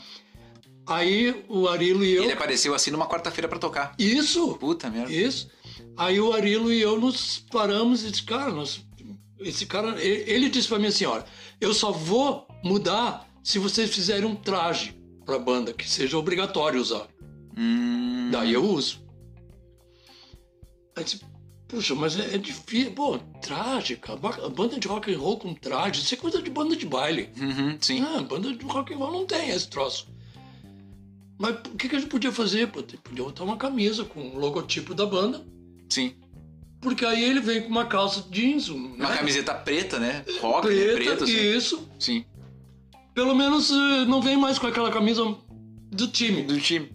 Aí o Arilo e eu... Ele apareceu assim numa quarta-feira pra tocar. Isso, Puta merda. isso. Aí o Arilo e eu nos paramos e disse, cara, nós... esse cara... Ele, ele disse pra mim assim, olha, eu só vou mudar se vocês fizerem um traje pra banda, que seja obrigatório usar. Hum... Daí eu uso. Aí disse, puxa, mas é, é difícil. Pô, traje, cara. A banda de rock and roll com traje, isso é coisa de banda de baile. Uhum, sim. Ah, banda de rock and roll não tem esse troço. Mas o que, que a gente podia fazer? Pô, podia botar uma camisa com o logotipo da banda. Sim. Porque aí ele vem com uma calça jeans, um, Uma né? camiseta preta, né? Rock, preta, preto, assim. isso. Sim. Pelo menos eh, não vem mais com aquela camisa do time. Do time.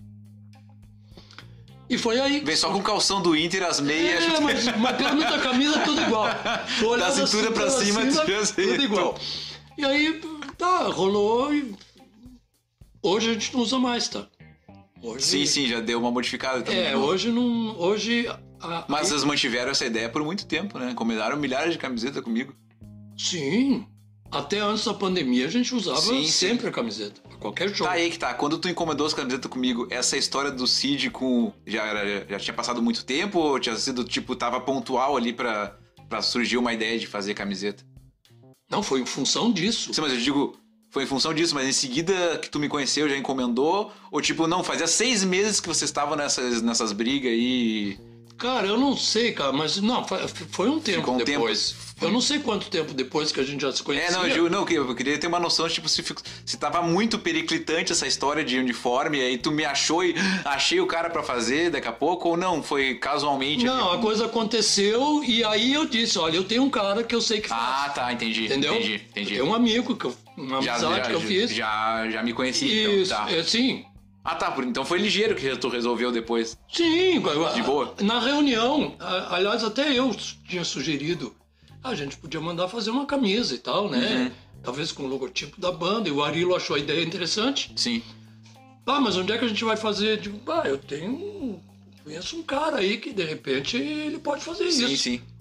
E foi aí. Vem só com o calção do Inter, as meias. É, mas, mas pelo menos a camisa é tudo igual. Tu olha Da cintura pra cima, tudo igual. E aí, tá, rolou e... Hoje a gente não usa mais, tá? Hoje... Sim, sim, já deu uma modificada também. É, hoje não... Hoje... A... Mas vocês mantiveram essa ideia por muito tempo, né? Encomendaram milhares de camisetas comigo. Sim. Até antes da pandemia a gente usava Sim, sempre sim. a camiseta. Pra qualquer jogo. Tá aí que tá. Quando tu encomendou as camisetas comigo, essa história do Cid com... Já, era, já tinha passado muito tempo ou tinha sido, tipo, tava pontual ali pra, pra surgir uma ideia de fazer camiseta? Não, foi em função disso. Sim, mas eu digo... Foi em função disso, mas em seguida que tu me conheceu, já encomendou? Ou tipo, não, fazia seis meses que vocês estavam nessas, nessas brigas aí... Cara, eu não sei, cara, mas não, foi- foi um tempo Ficou um depois. tempo. Eu não sei quanto tempo depois que a gente já se conhecia. É, não, eu, digo, não, eu queria ter uma noção, tipo, se, fico- se tava muito periclitante essa história de uniforme, aí tu me achou e achei o cara pra fazer daqui a pouco, ou não, foi casualmente? Não, a coisa aconteceu e aí eu disse, olha, eu tenho um cara que eu sei que faz. Ah, tá, entendi, Entendeu? entendi, entendi. Eu tenho um amigo, que eu, uma já, amizade já, que eu fiz. Já, já me conheci, Isso, então, tá. é, sim. Ah, tá, por- então foi ligeiro que tu resolveu depois. Sim. De boa? Na reunião, a- aliás, até eu tinha sugerido, a gente podia mandar fazer uma camisa e tal, né? Uhum. Talvez com o logotipo da banda, e o Arilo achou a ideia interessante. Sim. Ah, mas onde é que a gente vai fazer? Digo, ah, eu tenho um... Conheço um cara aí que, de repente, ele pode fazer Sim, isso. sim.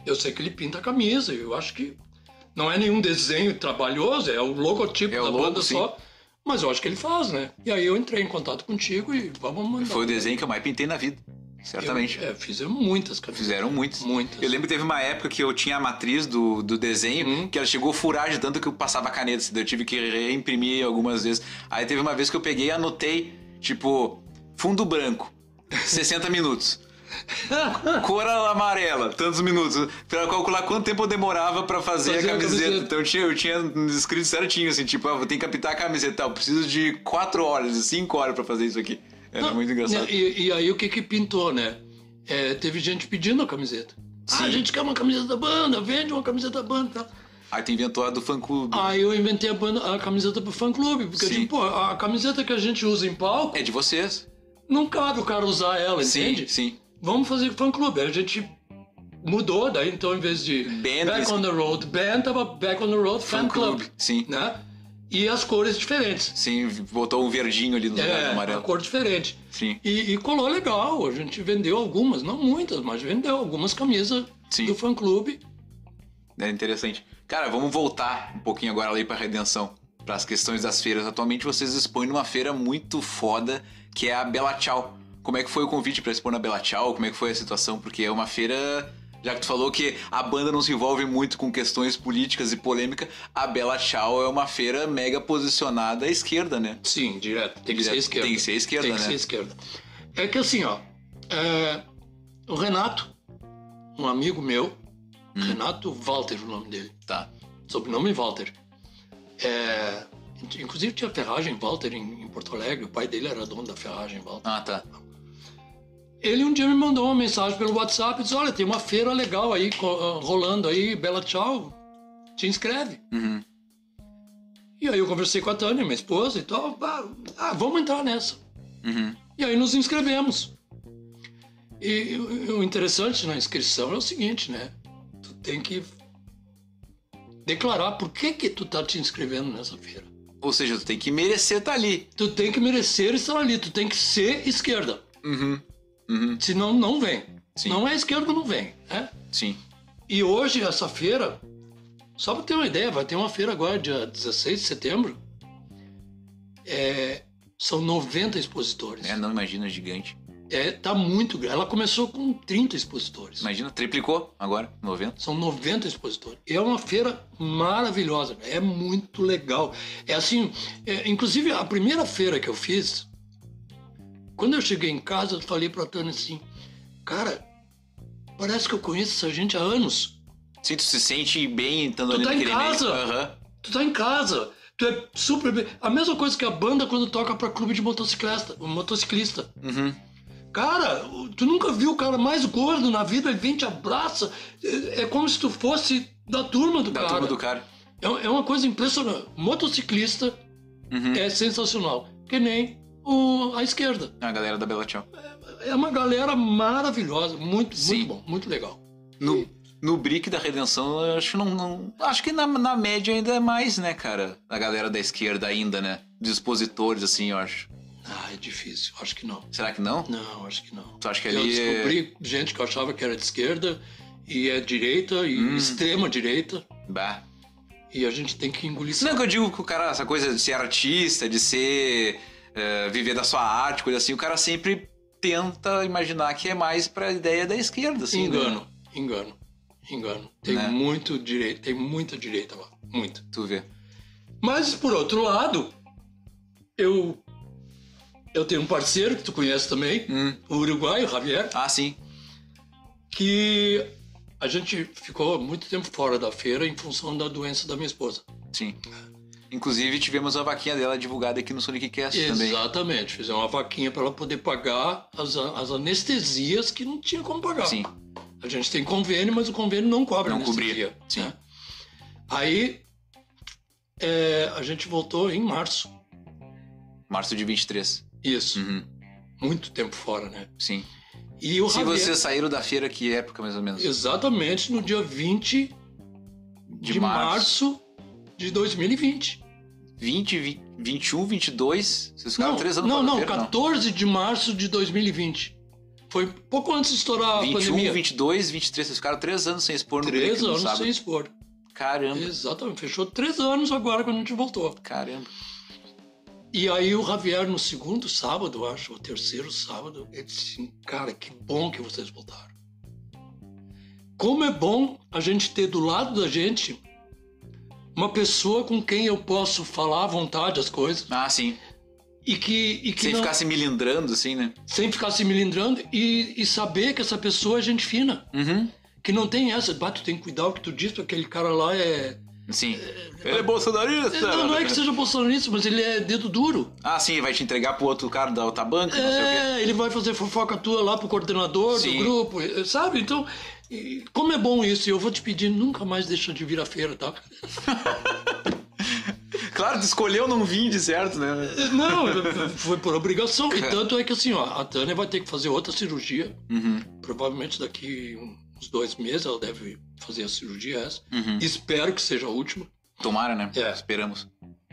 Eu sei que ele pinta a camisa, eu acho que não é nenhum desenho trabalhoso, é o logotipo é da o logo, banda sim. só. Mas eu acho que ele faz, né? E aí eu entrei em contato contigo e vamos mandar. Foi o desenho que eu mais pintei na vida. Certamente. Eu, é, fizeram muitas camisas. Fizeram muitas. Muitas. Eu lembro que teve uma época que eu tinha a matriz do, do desenho, hum. que ela chegou a furar de tanto que eu passava a caneta. Assim, eu tive que reimprimir algumas vezes. Aí teve uma vez que eu peguei e anotei, tipo, fundo branco, sessenta minutos. Cor amarela, tantos minutos. Pra calcular quanto tempo eu demorava pra fazer, fazer a, camiseta. a camiseta. Então eu tinha, eu tinha escrito certinho, assim, tipo, ah, vou ter que pintar a camiseta. Eu preciso de quatro horas, de cinco horas pra fazer isso aqui. Era Não, muito engraçado. E, e aí o que que pintou, né? É, teve gente pedindo a camiseta. Sim. Ah, a gente quer uma camiseta da banda, vende uma camiseta da banda e tal. Aí tu inventou a do fã-clube. Aí eu inventei a, banda, a camiseta pro fã-clube. Porque, tipo, pô, a camiseta que a gente usa em palco... É de vocês. Não cabe o cara usar ela, sim, entende? Sim, Vamos fazer fã-clube. Aí a gente mudou, daí então, em vez de band, Back on the Road Band, tava Back on the Road Fan Club. Sim. Né? E as cores diferentes. Sim, botou um verdinho ali no lugar é, do amarelo. É, cor diferente. Sim. E, e colou legal. A gente vendeu algumas, não muitas, mas vendeu algumas camisas Sim. do fã-clube. É interessante. Cara, vamos voltar um pouquinho agora ali pra Redenção, para as questões das feiras. Atualmente vocês expõem numa feira muito foda, que é a Bela Tchau. Como é que foi o convite pra expor na Bela Tchau? Como é que foi a situação? Porque é uma feira... Já que tu falou que a banda não se envolve muito com questões políticas e polêmica, a Bela Tchau é uma feira mega posicionada à esquerda, né? Sim, direto. Tem que direto. ser à esquerda. Tem que ser à esquerda, Tem né? que ser à esquerda. É que assim, ó... É... O Renato, um amigo meu, hum. Renato Walter, o nome dele. Tá. Sobrenome Walter. É... Inclusive tinha ferragem Walter em, em Porto Alegre. O pai dele era dono da ferragem Walter. Ah, tá. Ele um dia me mandou uma mensagem pelo WhatsApp e disse, olha, tem uma feira legal aí, rolando aí, Bela Tchau, te inscreve. Uhum. E aí eu conversei com a Tânia, minha esposa e tal, ah, vamos entrar nessa. Uhum. E aí nos inscrevemos. E o interessante na inscrição é o seguinte, né? Tu tem que declarar por que que tu tá te inscrevendo nessa feira. Ou seja, tu tem que merecer estar ali. Tu tem que merecer estar ali, tu tem que ser esquerda. Uhum. Uhum. Senão não vem. Sim. Não é esquerda, não vem. Né? Sim. E hoje essa feira, só para ter uma ideia, vai ter uma feira agora, dia dezesseis de setembro. É, são noventa expositores. É, não imagina, gigante. É, tá muito grande. Ela começou com trinta expositores. Imagina, triplicou agora, noventa. São noventa expositores. É uma feira maravilhosa, é muito legal. É assim, é, inclusive a primeira feira que eu fiz, quando eu cheguei em casa, eu falei pra Tânia assim, cara, parece que eu conheço essa gente há anos. Sim, tu se sente bem estando ali tu tá naquele em casa. Uhum. Tu tá em casa. Tu é super bem. A mesma coisa que a banda quando toca pra clube de motociclista. motociclista. Uhum. Cara, tu nunca viu o cara mais gordo na vida, ele vem te abraça. É, é como se tu fosse da turma do da cara. Da turma do cara. É, é uma coisa impressionante. Motociclista uhum. é sensacional. Que nem o, a esquerda. A galera da Bela Tchau. É, é uma galera maravilhosa. Muito, Sim. muito bom. Muito legal. No, e... no Brick da Redenção, eu acho, não, não, acho que na, na média ainda é mais, né, cara? A galera da esquerda ainda, né? Dos expositores, assim, eu acho. Ah, é difícil. Acho que não. Será que não? Não, acho que não. Tu acha que eu ali descobri é... gente que eu achava que era de esquerda e é direita e hum. extrema direita. Bah. E a gente tem que engolir. Não é que eu digo que o cara, essa coisa de ser artista, de ser... Uh, viver da sua arte, coisa assim, o cara sempre tenta imaginar que é mais pra ideia da esquerda, assim. Engano, né? engano, engano. Tem né? muito direito, tem muita direita lá. Muita. Tu vê. Mas, por outro lado, eu... Eu tenho um parceiro que tu conhece também, hum. o uruguaio, Javier. Ah, sim. Que a gente ficou muito tempo fora da feira em função da doença da minha esposa. Sim. Inclusive, tivemos uma vaquinha dela divulgada aqui no Sonic Cast também. Exatamente. Fizemos uma vaquinha para ela poder pagar as, as anestesias que não tinha como pagar. Sim. A gente tem convênio, mas o convênio não cobre não anestesia. Cobria. Sim. Né? Aí, é, a gente voltou em março. Março de vinte e três. Isso. Uhum. Muito tempo fora, né? Sim. E o Se Javier... vocês saíram da feira, que época mais ou menos? Exatamente no dia vinte de, de março. março de dois mil e vinte. vinte, vinte e um, vinte e dois? Vocês ficaram não, três anos não, fora não, da feira? quatorze de março de dois mil e vinte. Foi pouco antes de estourar vinte e um, a pandemia. vinte e dois, vinte e três, vocês ficaram três anos sem expor no Três Brick, anos no sem expor. Caramba. Exatamente, fechou três anos agora quando a gente voltou. Caramba. E aí o Javier, no segundo sábado, eu acho, o terceiro sábado, ele disse, cara, que bom que vocês voltaram. Como é bom a gente ter do lado da gente uma pessoa com quem eu posso falar à vontade as coisas. Ah, sim. E que, e que sem não, ficar se milindrando, assim, né? Sem ficar se milindrando e, e saber que essa pessoa é gente fina. Uhum. Que não tem essa, bah, tu tem que cuidar o que tu diz, porque aquele cara lá é... Sim. É, ele é bolsonarista. Não, não é que seja bolsonarista, mas ele é dedo duro. Ah, sim, vai te entregar pro outro cara da outra banca, é, não sei o quê. Ele vai fazer fofoca tua lá pro coordenador sim. do grupo, sabe? Então, como é bom isso, eu vou te pedir, nunca mais deixa de vir à feira, tá? Claro, tu escolheu não vir de certo, né? Não, foi por obrigação. E tanto é que assim, ó, a Tânia vai ter que fazer outra cirurgia. Uhum. Provavelmente daqui uns dois meses ela deve fazer a cirurgia essa. Uhum. Espero que seja a última. Tomara, né? É. Esperamos.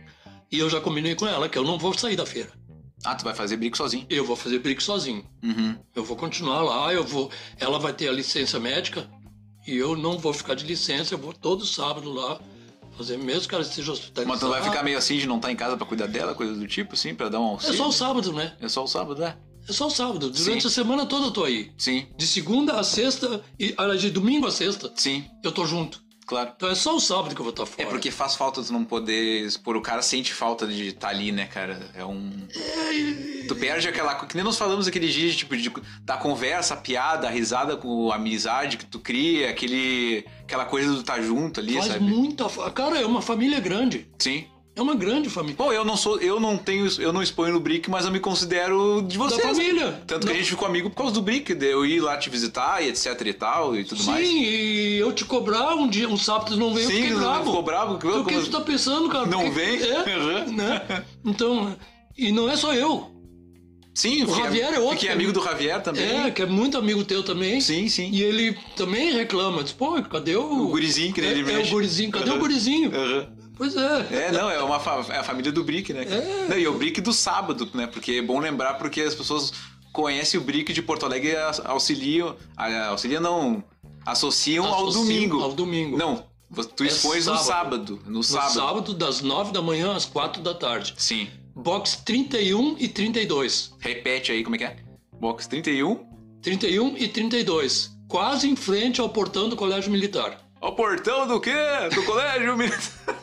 E eu já combinei com ela que eu não vou sair da feira. Ah, tu vai fazer brick sozinho? Eu vou fazer brick sozinho. Uhum. Eu vou continuar lá, eu vou... Ela vai ter a licença médica e eu não vou ficar de licença, eu vou todo sábado lá fazer, mesmo que ela esteja hospitalizada. Mas tu vai ficar meio assim de não estar em casa pra cuidar dela, coisa do tipo, assim, pra dar um auxílio? É só o sábado, né? É só o sábado, é? É só o sábado. Durante Sim. a semana toda eu tô aí. Sim. De segunda a sexta, e de domingo a sexta, Sim. eu tô junto. Claro. Então é só o sábado que eu vou estar fora. É porque faz falta tu não poder expor. O cara sente falta de estar ali, né, cara? É um... É... Tu perde aquela... Que nem nós falamos aquele dia, tipo, de, da conversa, a piada, a risada com a amizade que tu cria, aquele... aquela coisa do estar junto ali, Faz sabe? Faz muita... Cara, é uma família grande. Sim. É uma grande família. Pô, eu não sou, eu não tenho, eu não exponho no Brick, mas eu me considero de vocês. Da família. Tanto que não. A gente ficou amigo por causa do Brick, de eu ir lá te visitar e etc e tal e tudo Sim, mais. Sim, e eu te cobrar um dia, um sábado não veio, Sim, eu fiquei bravo. Ficou bravo? Então, o que você tá pensando, cara? Não Porque, vem? É, uhum. né? Então, e não é só eu. Sim, o fiquei, Javier é outro. Fiquei amigo do Javier também. É, que é muito amigo teu também. Sim, sim. E ele também reclama, diz, pô, cadê o... O gurizinho que é, ele mexe. É, o gurizinho, cadê uhum. o gurizinho? Uhum. Pois é. É, não, é, uma fa... é a família do Brick, né? É. Não, e o Brick do sábado, né? Porque é bom lembrar porque as pessoas conhecem o Brick de Porto Alegre e auxiliam... Auxiliam não... Associam, associam ao domingo. ao domingo. Não, tu expões é no sábado. No, no sábado. sábado, das nove da manhã às quatro da tarde. Sim. Box trinta e um e trinta e dois. Repete aí, como é que é? Box trinta e um? trinta e um e trinta e dois. Quase em frente ao portão do Colégio Militar. Ao portão do quê? Do Colégio Militar.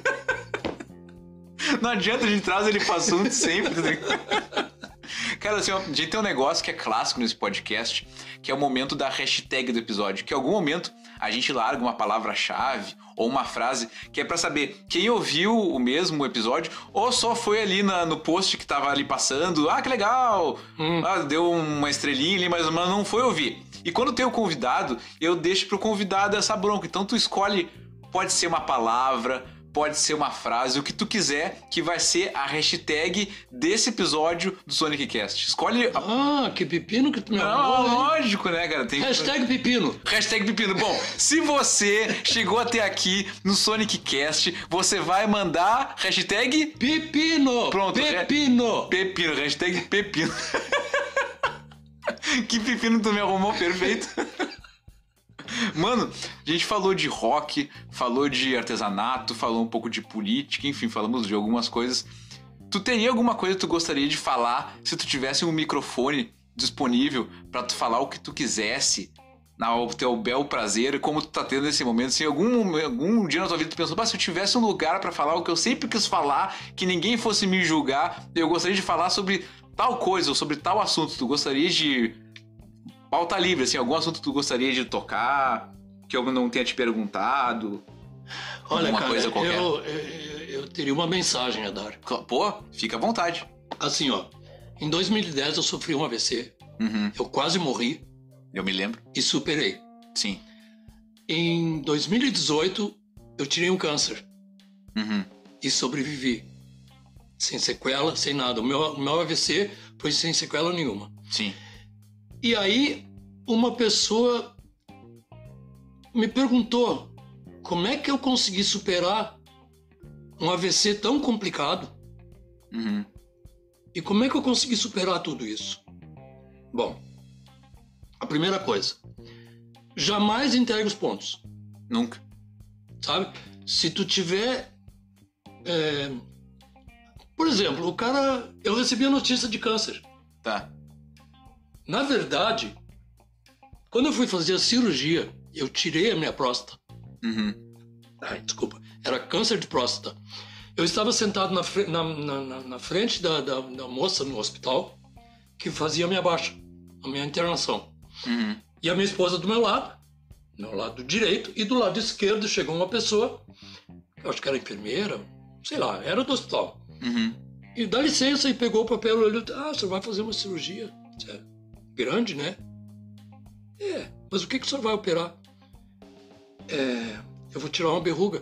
Não adianta, a gente traz ele pro assunto sempre. Né? Cara, assim, a gente tem um negócio que é clássico nesse podcast, que é o momento da hashtag do episódio. Que em algum momento a gente larga uma palavra-chave ou uma frase que é pra saber quem ouviu o mesmo episódio ou só foi ali na, no post que tava ali passando. Ah, que legal! Hum. Ah, deu uma estrelinha ali, mas, mas não foi ouvir. E quando tem o convidado, eu deixo pro convidado essa bronca. Então tu escolhe, pode ser uma palavra... Pode ser uma frase, o que tu quiser, que vai ser a hashtag desse episódio do Sonic Cast. Escolhe... A... Ah, que pepino que tu me Não, arrumou, lógico, né, cara? Tem... Hashtag pepino. Hashtag pepino. Bom, se você chegou até aqui no Sonic Cast, você vai mandar hashtag... Pepino. Pronto. Pepino. Pepino, hashtag pepino. Que pepino tu me arrumou, perfeito. Mano, a gente falou de rock, falou de artesanato, falou um pouco de política, enfim, falamos de algumas coisas. Tu teria alguma coisa que tu gostaria de falar se tu tivesse um microfone disponível pra tu falar o que tu quisesse, ao teu bel prazer, como tu tá tendo nesse momento? Se algum, algum dia na tua vida tu pensou, se eu tivesse um lugar pra falar o que eu sempre quis falar, que ninguém fosse me julgar, eu gostaria de falar sobre tal coisa ou sobre tal assunto, tu gostaria de... Pauta livre, assim, algum assunto que tu gostaria de tocar, que eu não tenha te perguntado? Olha, cara, coisa qualquer. Eu, eu, eu teria uma mensagem a dar. Pô, fica à vontade. Assim, ó, em dois mil e dez eu sofri um A V C, uhum. eu quase morri. Eu me lembro. E superei. Sim. Em dois mil e dezoito eu tirei um câncer. Uhum. E sobrevivi. Sem sequela, sem nada. O meu, o meu A V C foi sem sequela nenhuma. Sim. E aí, uma pessoa me perguntou como é que eu consegui superar um A V C tão complicado uhum. e como é que eu consegui superar tudo isso. Bom, A primeira coisa, jamais entregue os pontos. Nunca. Sabe? Se tu tiver... É... Por exemplo, o cara... Eu recebi a notícia de câncer. Tá. Na verdade, quando eu fui fazer a cirurgia, eu tirei a minha próstata. Uhum. Ai, desculpa. Era câncer de próstata. Eu estava sentado na, fre... na, na, na frente da, da, da moça no hospital que fazia a minha baixa, a minha internação. Uhum. E a minha esposa do meu lado, do meu lado direito, e do lado esquerdo chegou uma pessoa, eu acho que era enfermeira, sei lá, era do hospital. Uhum. E dá licença e pegou o papel e olhou, ah, você vai fazer uma cirurgia. É grande, né? É, mas o que, que o senhor vai operar? É, eu vou tirar uma verruga.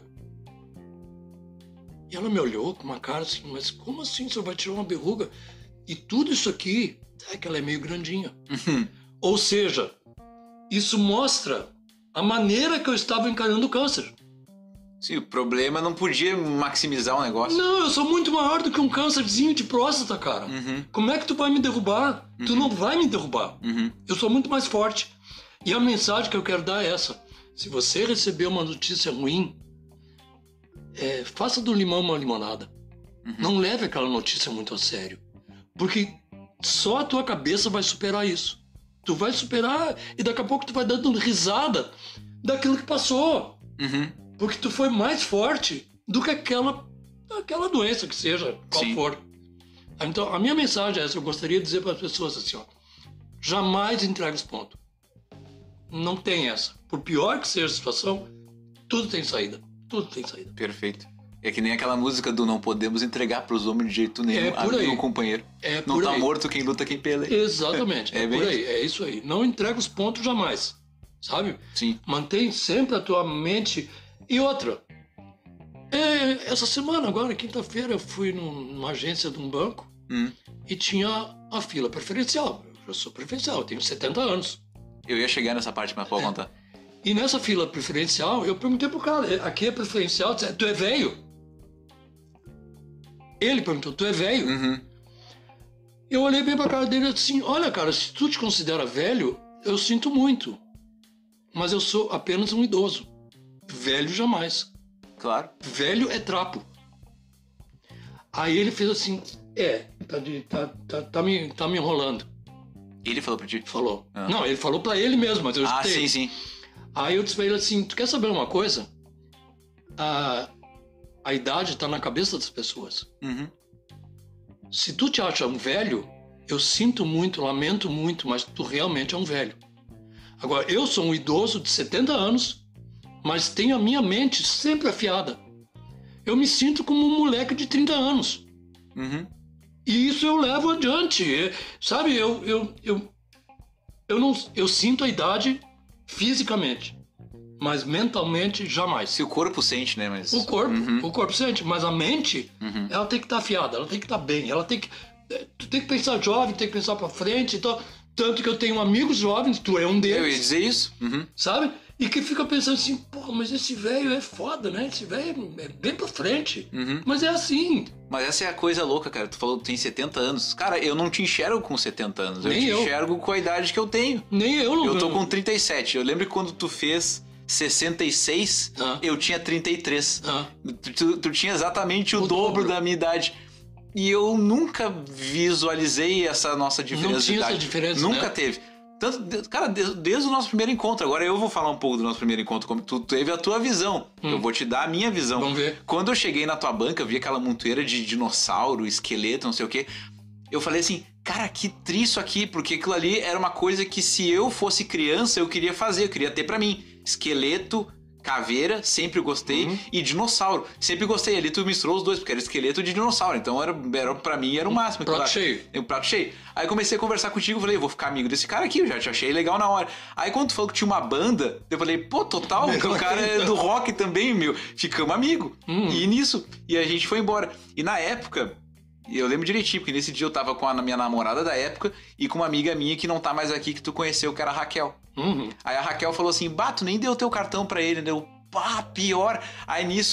E ela me olhou com uma cara assim, mas como assim o senhor vai tirar uma verruga? E tudo isso aqui, é que ela é meio grandinha. Uhum. Ou seja, isso mostra a maneira que eu estava encarando o câncer. Sim, o problema não podia maximizar o negócio. Não, eu sou muito maior do que um câncerzinho de próstata, cara. Uhum. Como é que tu vai me derrubar? Uhum. Tu não vai me derrubar. Uhum. Eu sou muito mais forte. E a mensagem que eu quero dar é essa. Se você receber uma notícia ruim, é, faça do limão uma limonada. Uhum. Não leve aquela notícia muito a sério. Porque só a tua cabeça vai superar isso. Tu vai superar e daqui a pouco tu vai dando risada daquilo que passou. Uhum. Porque tu foi mais forte do que aquela, aquela doença que seja, qual Sim. for. Então, a minha mensagem é essa. Eu gostaria de dizer para as pessoas assim, ó. Jamais entregue os pontos. Não tem essa. Por pior que seja a situação, tudo tem saída. Tudo tem saída. Perfeito. É que nem aquela música do não podemos entregar pros homens de jeito nenhum, é por amigo aí. ou companheiro. É não por tá aí. morto quem luta, quem peleia. Exatamente. É, é é bem por aí. É isso aí. Não entrega os pontos jamais. Sabe? Sim. Mantém sempre a tua mente. E outra. É, essa semana, agora, quinta-feira, eu fui numa agência de um banco hum. e tinha a fila preferencial. Eu sou preferencial, eu tenho setenta anos. Eu ia chegar nessa parte, mas pode é. contar. E nessa fila preferencial, eu perguntei pro cara, aqui é preferencial, tu é velho? Ele perguntou, tu é velho? Uhum. Eu olhei bem pra cara dele e disse assim, olha cara, se tu te considera velho, eu sinto muito. Mas eu sou apenas um idoso. Velho jamais. Claro. Velho é trapo. Aí ele fez assim, é, tá, de, tá, tá, tá, me, tá me enrolando. Ele falou pra ti? Falou. Ah. Não, ele falou pra ele mesmo, mas eu Ah, escutei. sim, sim. Aí eu disse pra ele assim, tu quer saber uma coisa? A, a idade tá na cabeça das pessoas. Uhum. Se tu te acha um velho, eu sinto muito, lamento muito, mas tu realmente é um velho. Agora, eu sou um idoso de setenta anos, mas tenho a minha mente sempre afiada. Eu me sinto como um moleque de trinta anos. Uhum. E isso eu levo adiante. Sabe, eu, eu, eu, eu, não, eu sinto a idade fisicamente, mas mentalmente jamais. Se o corpo sente, né? Mas... O corpo, uhum. o corpo sente, mas a mente, uhum. ela tem que estar afiada, ela tem que estar bem, ela tem que... Tu tem que pensar jovem, tem que pensar pra frente, então... Tanto que eu tenho amigos jovens, tu é um deles. Eu ia dizer isso. Uhum. Sabe? E que fica pensando assim, pô, mas esse velho é foda, né? Esse velho é bem pra frente. Uhum. Mas é assim. Mas essa é a coisa louca, cara. Tu falou que tem setenta anos. Cara, eu não te enxergo com setenta anos. Nem eu te eu. enxergo com a idade que eu tenho. Nem eu não. Eu tô com trinta e sete. Eu lembro que quando tu fez sessenta e seis, ah. eu tinha trinta e três. Ah. Tu, tu, tu tinha exatamente o, o dobro, dobro da minha idade. E eu nunca visualizei essa nossa diferença. Não tinha essa diferença, Nunca né? teve. Tanto, cara, desde, desde o nosso primeiro encontro. Agora eu vou falar um pouco do nosso primeiro encontro, como tu teve a tua visão. Hum. Eu vou te dar a minha visão. Vamos ver. Quando eu cheguei na tua banca, eu vi aquela montoeira de dinossauro, esqueleto, não sei o quê. Eu falei assim, cara, que tri isso aqui, porque aquilo ali era uma coisa que se eu fosse criança, eu queria fazer, eu queria ter pra mim. Esqueleto, caveira, sempre gostei, uhum. e dinossauro. Sempre gostei. Ali tu misturou os dois, porque era esqueleto de dinossauro. Então era, era, pra mim era o máximo. Prato claro. cheio. Um prato cheio. Aí comecei a conversar contigo, falei, vou ficar amigo desse cara aqui, eu já te achei legal na hora. Aí quando tu falou que tinha uma banda, eu falei, pô, total, o cara é do rock também, meu. Ficamos amigos. Uhum. E nisso, e a gente foi embora. E na época, eu lembro direitinho, porque nesse dia eu tava com a minha namorada da época e com uma amiga minha que não tá mais aqui, que tu conheceu, que era a Raquel. Uhum. Aí a Raquel falou assim, bah, tu nem deu teu cartão pra ele, né? Eu, pá, pior. Aí nisso,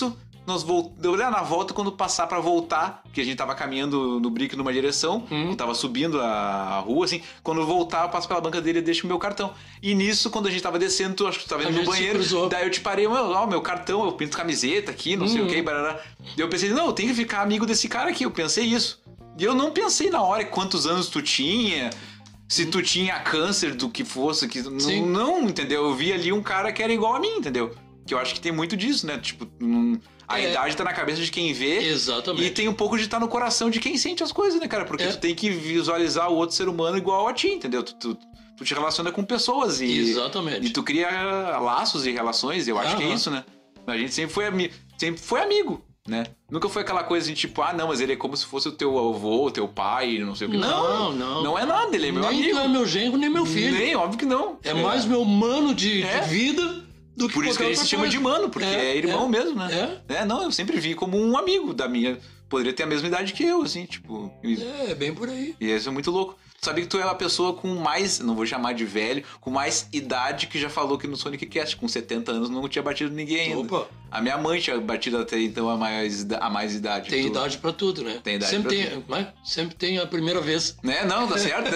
nós voltamos na volta quando passar pra voltar, porque a gente tava caminhando no brick numa direção, hum. eu tava subindo a rua, assim, quando eu voltar eu passo pela banca dele e deixo o meu cartão. E nisso, quando a gente tava descendo, tu acho que tu tava indo no banheiro, daí eu te parei, ó, meu cartão, eu pinto camiseta aqui, não hum. sei o que, barará. E eu pensei, não, eu tenho que ficar amigo desse cara aqui, eu pensei isso. E eu não pensei na hora quantos anos tu tinha, se tu tinha câncer do que fosse, que não, não, entendeu? Eu vi ali um cara que era igual a mim, entendeu? Que eu acho que tem muito disso, né? Tipo, um, a é. idade tá na cabeça de quem vê. Exatamente. E tem um pouco de estar tá no coração de quem sente as coisas, né, cara? Porque é. tu tem que visualizar o outro ser humano igual a ti, entendeu? Tu, tu, tu te relaciona com pessoas e... Exatamente. E tu cria laços e relações, eu acho Aham. que é isso, né? A gente sempre foi, ami- sempre foi amigo, né? Nunca foi aquela coisa de tipo, ah, não, mas ele é como se fosse o teu avô, o teu pai, não sei o que. Não, não. Não é nada, ele é meu nem amigo. Nem é meu genro, nem meu filho. Nem, óbvio que não. É, é. mais meu mano de, é. de vida... Do que Por isso que ele se chama de mano, porque é, é irmão é, mesmo, né? É. é, não, eu sempre vi como um amigo da minha... Poderia ter a mesma idade que eu, assim, tipo... É, é bem por aí. E isso é muito louco. Tu sabia que tu é uma pessoa com mais, não vou chamar de velho, com mais idade que já falou aqui no Sonic Cast. Com setenta anos não tinha batido ninguém ainda. Opa! A minha mãe tinha batido até então a mais, a mais idade. Tem tu... idade pra tudo, né? Tem idade sempre pra tem, tudo. Mas sempre tem a primeira vez. Né? Não, tá certo.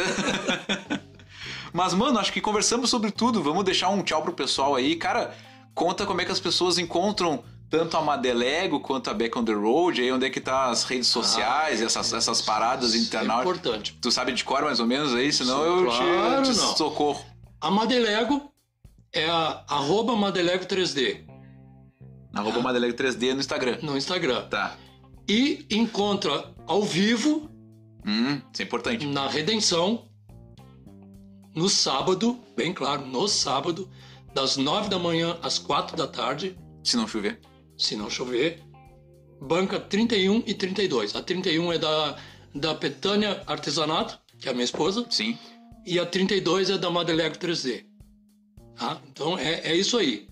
Mas, mano, acho que conversamos sobre tudo. Vamos deixar um tchau pro pessoal aí. Cara... Conta como é que as pessoas encontram tanto a Madelego quanto a Back on the Road, aí onde é que tá as redes sociais, ah, essas, essas paradas internautas. É importante. Tu sabe de cor mais ou menos aí? Senão eu claro, te, te não. socorro. A Madelego é a arroba Madelego três D. Arroba ah. Madelego três D no Instagram. No Instagram. Tá. E encontra ao vivo. Hum, isso é importante. Na Redenção, no sábado, bem claro, no sábado, das nove da manhã às quatro da tarde. Se não chover. Se não chover. Banca trinta e um e trinta e dois. A trinta e um é da, da Petânia Artesanato, que é a minha esposa. Sim. E a trinta e dois é da Madelego três D. Tá? Então é, é isso aí.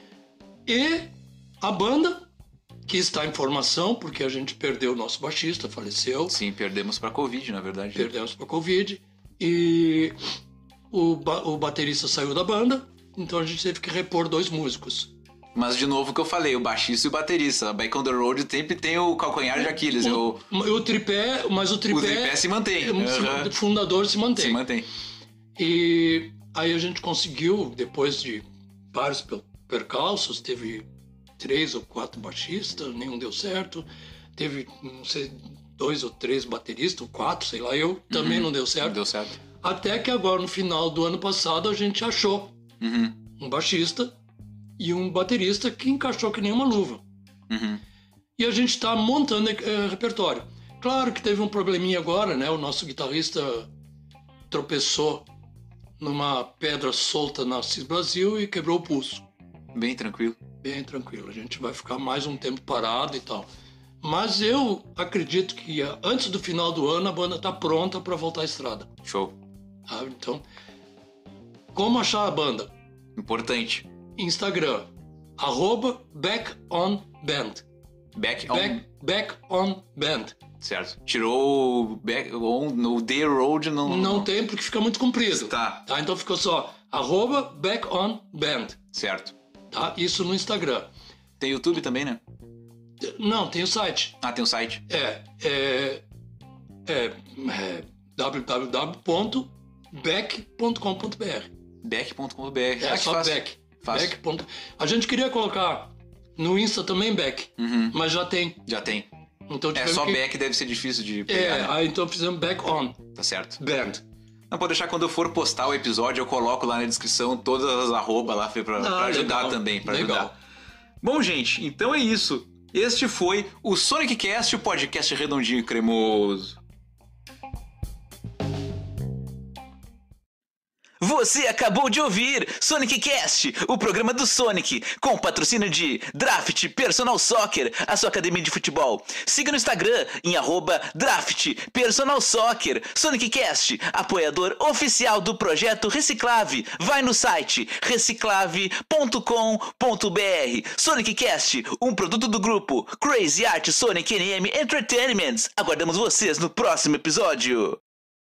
E a banda, que está em formação, porque a gente perdeu o nosso baixista, faleceu. Sim, perdemos para Covid, na verdade. Perdemos para Covid. E o, ba- o baterista saiu da banda. Então a gente teve que repor dois músicos. Mas de novo o que eu falei, o baixista e o baterista. A Back on the Road sempre tem o calcanhar de Aquiles. O, o, o tripé, mas o tripé... O tripé se mantém. O uhum. fundador se mantém. Se mantém. E aí a gente conseguiu, depois de vários percalços, teve três ou quatro baixistas, nenhum deu certo. Teve, não sei, dois ou três bateristas, ou quatro, sei lá, eu também uhum. não deu certo. Não deu certo. Até que agora, no final do ano passado, a gente achou Uhum. um baixista e um baterista que encaixou que nem uma luva. Uhum. E a gente está montando uh, repertório. Claro que teve um probleminha agora, né? O nosso guitarrista tropeçou numa pedra solta na Cis Brasil e quebrou o pulso. Bem tranquilo. Bem tranquilo. A gente vai ficar mais um tempo parado e tal. Mas eu acredito que uh, antes do final do ano a banda está pronta para voltar à estrada. Show. Ah, então... Como achar a banda? Importante. Instagram, arroba Back on Band. Back on... Back, back on Band. Certo. Tirou o back on, no The Road não... Não, não tem, porque fica muito comprido. Tá. Tá. Então ficou só arroba Back on Band. Certo. Tá? Isso no Instagram. Tem YouTube também, né? Não, tem o site. Ah, tem o site. É, é, é, é w w w ponto beck ponto com ponto b r. beck ponto com ponto b r. É, ah, só Beck. Beck. A gente queria colocar no Insta também Beck, uhum. mas já tem. Já tem. Então, é, só que... Beck deve ser difícil de pegar. É, né? aí então fizemos Back on. Tá certo. Band. Não, pode deixar quando eu for postar o episódio, eu coloco lá na descrição todas as arroba lá pra, ah, pra ajudar legal. também, pra legal. ajudar. Bom, gente, então é isso. Este foi o Sonic Cast, o podcast redondinho e cremoso. Você acabou de ouvir Sonic Cast, o programa do Sonic, com patrocínio de Draft Personal Soccer, a sua academia de futebol. Siga no Instagram em arroba Draft Personal Soccer. Sonic Cast, apoiador oficial do projeto Reciclave. Vai no site reciclave ponto com ponto b r. Sonic Cast, um produto do grupo Crazy Art Sonic N M Entertainment. Aguardamos vocês no próximo episódio.